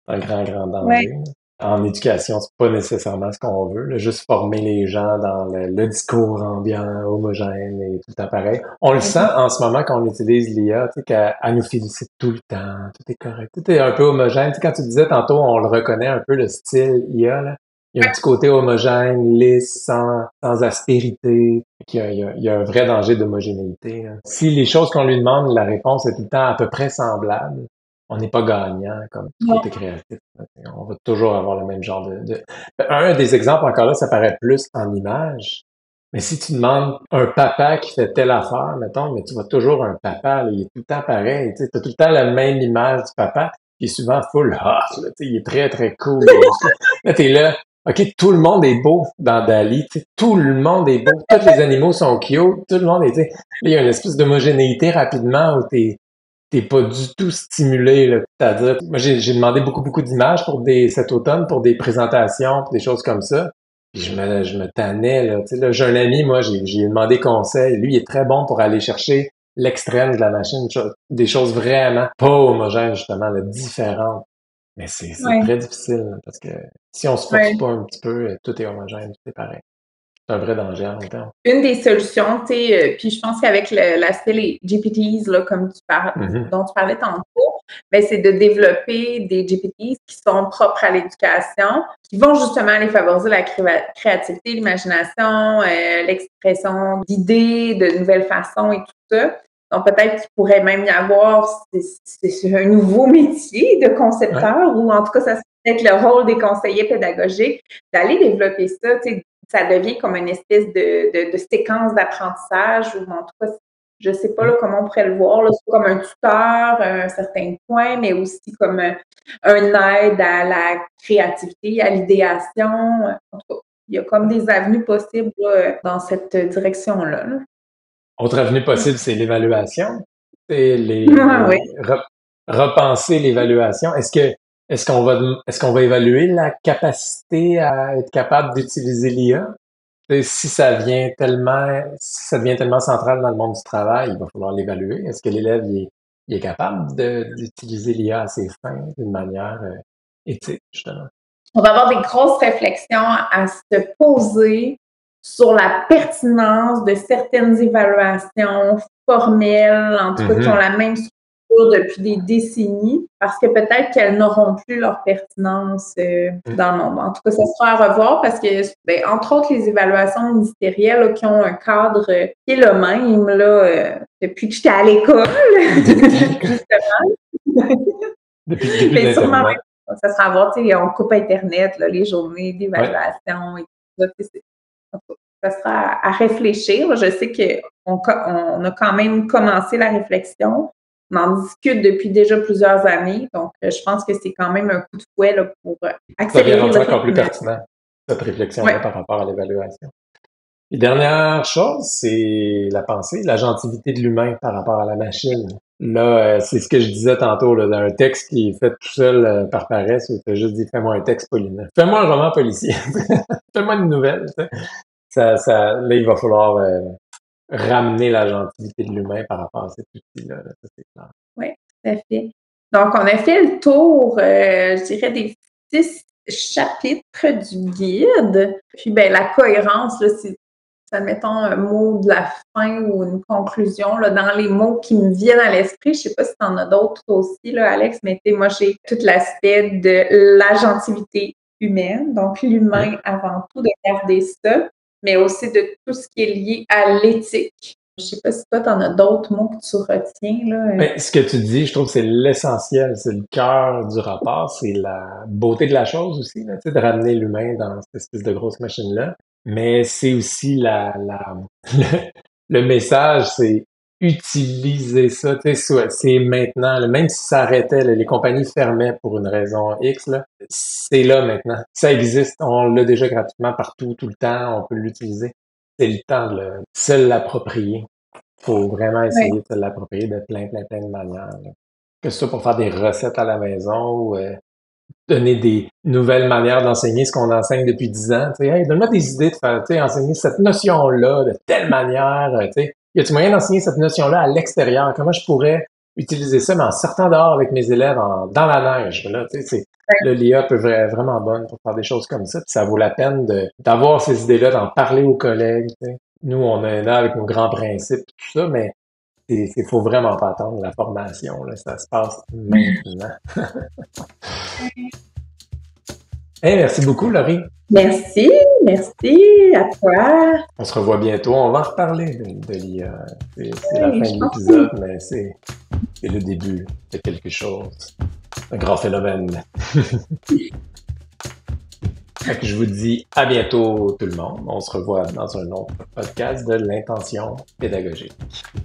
un grand, grand Ouais. danger. En éducation, c'est pas nécessairement ce qu'on veut, là, juste former les gens dans le, le discours ambiant, homogène et tout le temps pareil. On le sent en ce moment quand on utilise l'I A, tu sais, qu'elle elle nous félicite tout le temps, tout est correct, tout est un peu homogène. Tu sais, quand tu disais tantôt, on le reconnaît un peu le style I A, là. Il y a un petit côté homogène, lisse, sans, sans aspérité. Il y, a, il, y a, il y a un vrai danger d'homogénéité, hein. Si les choses qu'on lui demande, la réponse est tout le temps à peu près semblable, on n'est pas gagnant comme côté créatif. On va toujours avoir le même genre de, de... Un des exemples encore là, ça paraît plus en image. Mais si tu demandes un papa qui fait telle affaire, mettons, mais tu vois toujours un papa, là, il est tout le temps pareil. Tu as tout le temps la même image du papa, qui est souvent full hot, là, il est très, très cool. Là, t'es là, OK, tout le monde est beau dans Dali, tu sais, tout le monde est beau, tous les animaux sont cute, tout le monde est, tu sais, là, il y a une espèce d'homogénéité rapidement où t'es t'es pas du tout stimulé, là. C'est-à-dire, moi, j'ai, j'ai demandé beaucoup, beaucoup d'images pour des, cet automne, pour des présentations, pour des choses comme ça. Puis je me, je me tannais, là. Tu sais, là, j'ai un ami, moi, j'ai, j'ai demandé conseil. Lui, il est très bon pour aller chercher l'extrême de la machine, des choses vraiment pas homogènes, justement, là, différentes. Mais c'est, c'est Ouais. très difficile, là, parce que si on se force Ouais. pas un petit peu, tout est homogène, tout est pareil. C'est un vrai danger en même temps. Une des solutions, tu sais, euh, puis je pense qu'avec le- l'aspect les G P Ts, là, comme tu parles, Mm-hmm. dont tu parlais tantôt, ben, c'est de développer des G P Ts qui sont propres à l'éducation, qui vont justement aller favoriser la cré- créativité, l'imagination, euh, l'expression d'idées, de nouvelles façons et tout ça. Donc, peut-être qu'il pourrait même y avoir c'est, c'est un nouveau métier de concepteur, ouais. Ou en tout cas, ça serait peut-être le rôle des conseillers pédagogiques d'aller développer ça, tu sais, ça devient comme une espèce de, de, de séquence d'apprentissage, ou en tout cas, je ne sais pas là, comment on pourrait le voir, là, c'est comme un tuteur à un certain point, mais aussi comme un, un aide à la créativité, à l'idéation. En tout cas, il y a comme des avenues possibles là, dans cette direction-là. Là. Autre avenue possible, c'est l'évaluation. C'est les, Ah, oui. re- repenser l'évaluation. Est-ce que est-ce qu'on va est-ce qu'on va évaluer la capacité à être capable d'utiliser l'I A? Et si ça vient tellement si ça devient tellement central dans le monde du travail, il va falloir l'évaluer. Est-ce que l'élève il est, il est capable de, d'utiliser l'I A à ses fins d'une manière euh, éthique, justement? On va avoir des grosses réflexions à se poser sur la pertinence de certaines évaluations formelles, en tout cas Mm-hmm. qui ont la même structure depuis des décennies, parce que peut-être qu'elles n'auront plus leur pertinence euh, mm. dans le monde. En tout cas, ça sera à revoir parce que, ben, entre autres, les évaluations ministérielles là, qui ont un cadre euh, qui est le même là, euh, depuis que j'étais à l'école, justement. Depuis le début de l'Internet. Ça sera à voir, tu sais, on coupe Internet, là, les journées d'évaluation ouais. et tout ça. Ça sera à, à réfléchir. Je sais qu'on on a quand même commencé la réflexion. On en discute depuis déjà plusieurs années. Donc, je pense que c'est quand même un coup de fouet là, pour accélérer le rythme. Ça devient encore plus pertinent, cette réflexion-là ouais. par rapport à l'évaluation. Et dernière chose, c'est la pensée, la gentilité de l'humain par rapport à la machine. Là, euh, c'est ce que je disais tantôt, là, dans un texte qui est fait tout seul euh, par paresse, où tu as juste dit « fais-moi un texte policier ». Fais-moi un roman policier. Fais-moi une nouvelle. Ça, ça, là, il va falloir euh, ramener la gentilité de l'humain par rapport à cet outil-là. Là, ça, c'est clair. Oui, tout à fait. Donc, on a fait le tour, euh, je dirais, des six chapitres du guide. Puis, ben la cohérence, là, c'est admettons, un mot de la fin ou une conclusion là, dans les mots qui me viennent à l'esprit. Je ne sais pas si tu en as d'autres aussi, là, Alex, mais moi, j'ai tout l'aspect de la gentilité humaine, donc l'humain avant tout, de garder ça, mais aussi de tout ce qui est lié à l'éthique. Je ne sais pas si toi, tu en as d'autres mots que tu retiens. Là. Mais ce que tu dis, je trouve que c'est l'essentiel, c'est le cœur du rapport, c'est la beauté de la chose aussi, là, de ramener l'humain dans cette espèce de grosse machine-là. Mais c'est aussi la, la le, le message, c'est utiliser ça, tu sais, c'est maintenant, là, même si ça arrêtait, là, les compagnies fermaient pour une raison X, là, c'est là maintenant. Ça existe, on l'a déjà gratuitement partout, tout le temps, on peut l'utiliser. C'est le temps de le, se l'approprier. Faut vraiment essayer oui. de se l'approprier de plein, plein, plein de manières. Là. Que ce soit pour faire des recettes à la maison ou euh, donner des nouvelles manières d'enseigner ce qu'on enseigne depuis dix ans. Tu sais, hey, donne-moi des idées de faire, tu sais, enseigner cette notion-là de telle manière. Tu sais, y a-t-il moyen d'enseigner cette notion-là à l'extérieur? Comment je pourrais utiliser ça, mais en sortant dehors avec mes élèves en, dans la neige? Là, tu sais, c'est, le l'I A peut être vraiment bonne pour faire des choses comme ça. Puis ça vaut la peine de, d'avoir ces idées-là, d'en parler aux collègues. T'sais. Nous, on est là avec nos grands principes, tout ça, mais il faut vraiment pas attendre la formation. Là. Ça se passe maintenant. Hey, merci beaucoup, Laurie. Merci, merci à toi. On se revoit bientôt. On va en reparler de, de l'I A. C'est, c'est Oui, la fin je de pense l'épisode, mais c'est, c'est le début de quelque chose. Un grand phénomène. Fait que je vous dis à bientôt tout le monde. On se revoit dans un autre podcast de l'intention pédagogique.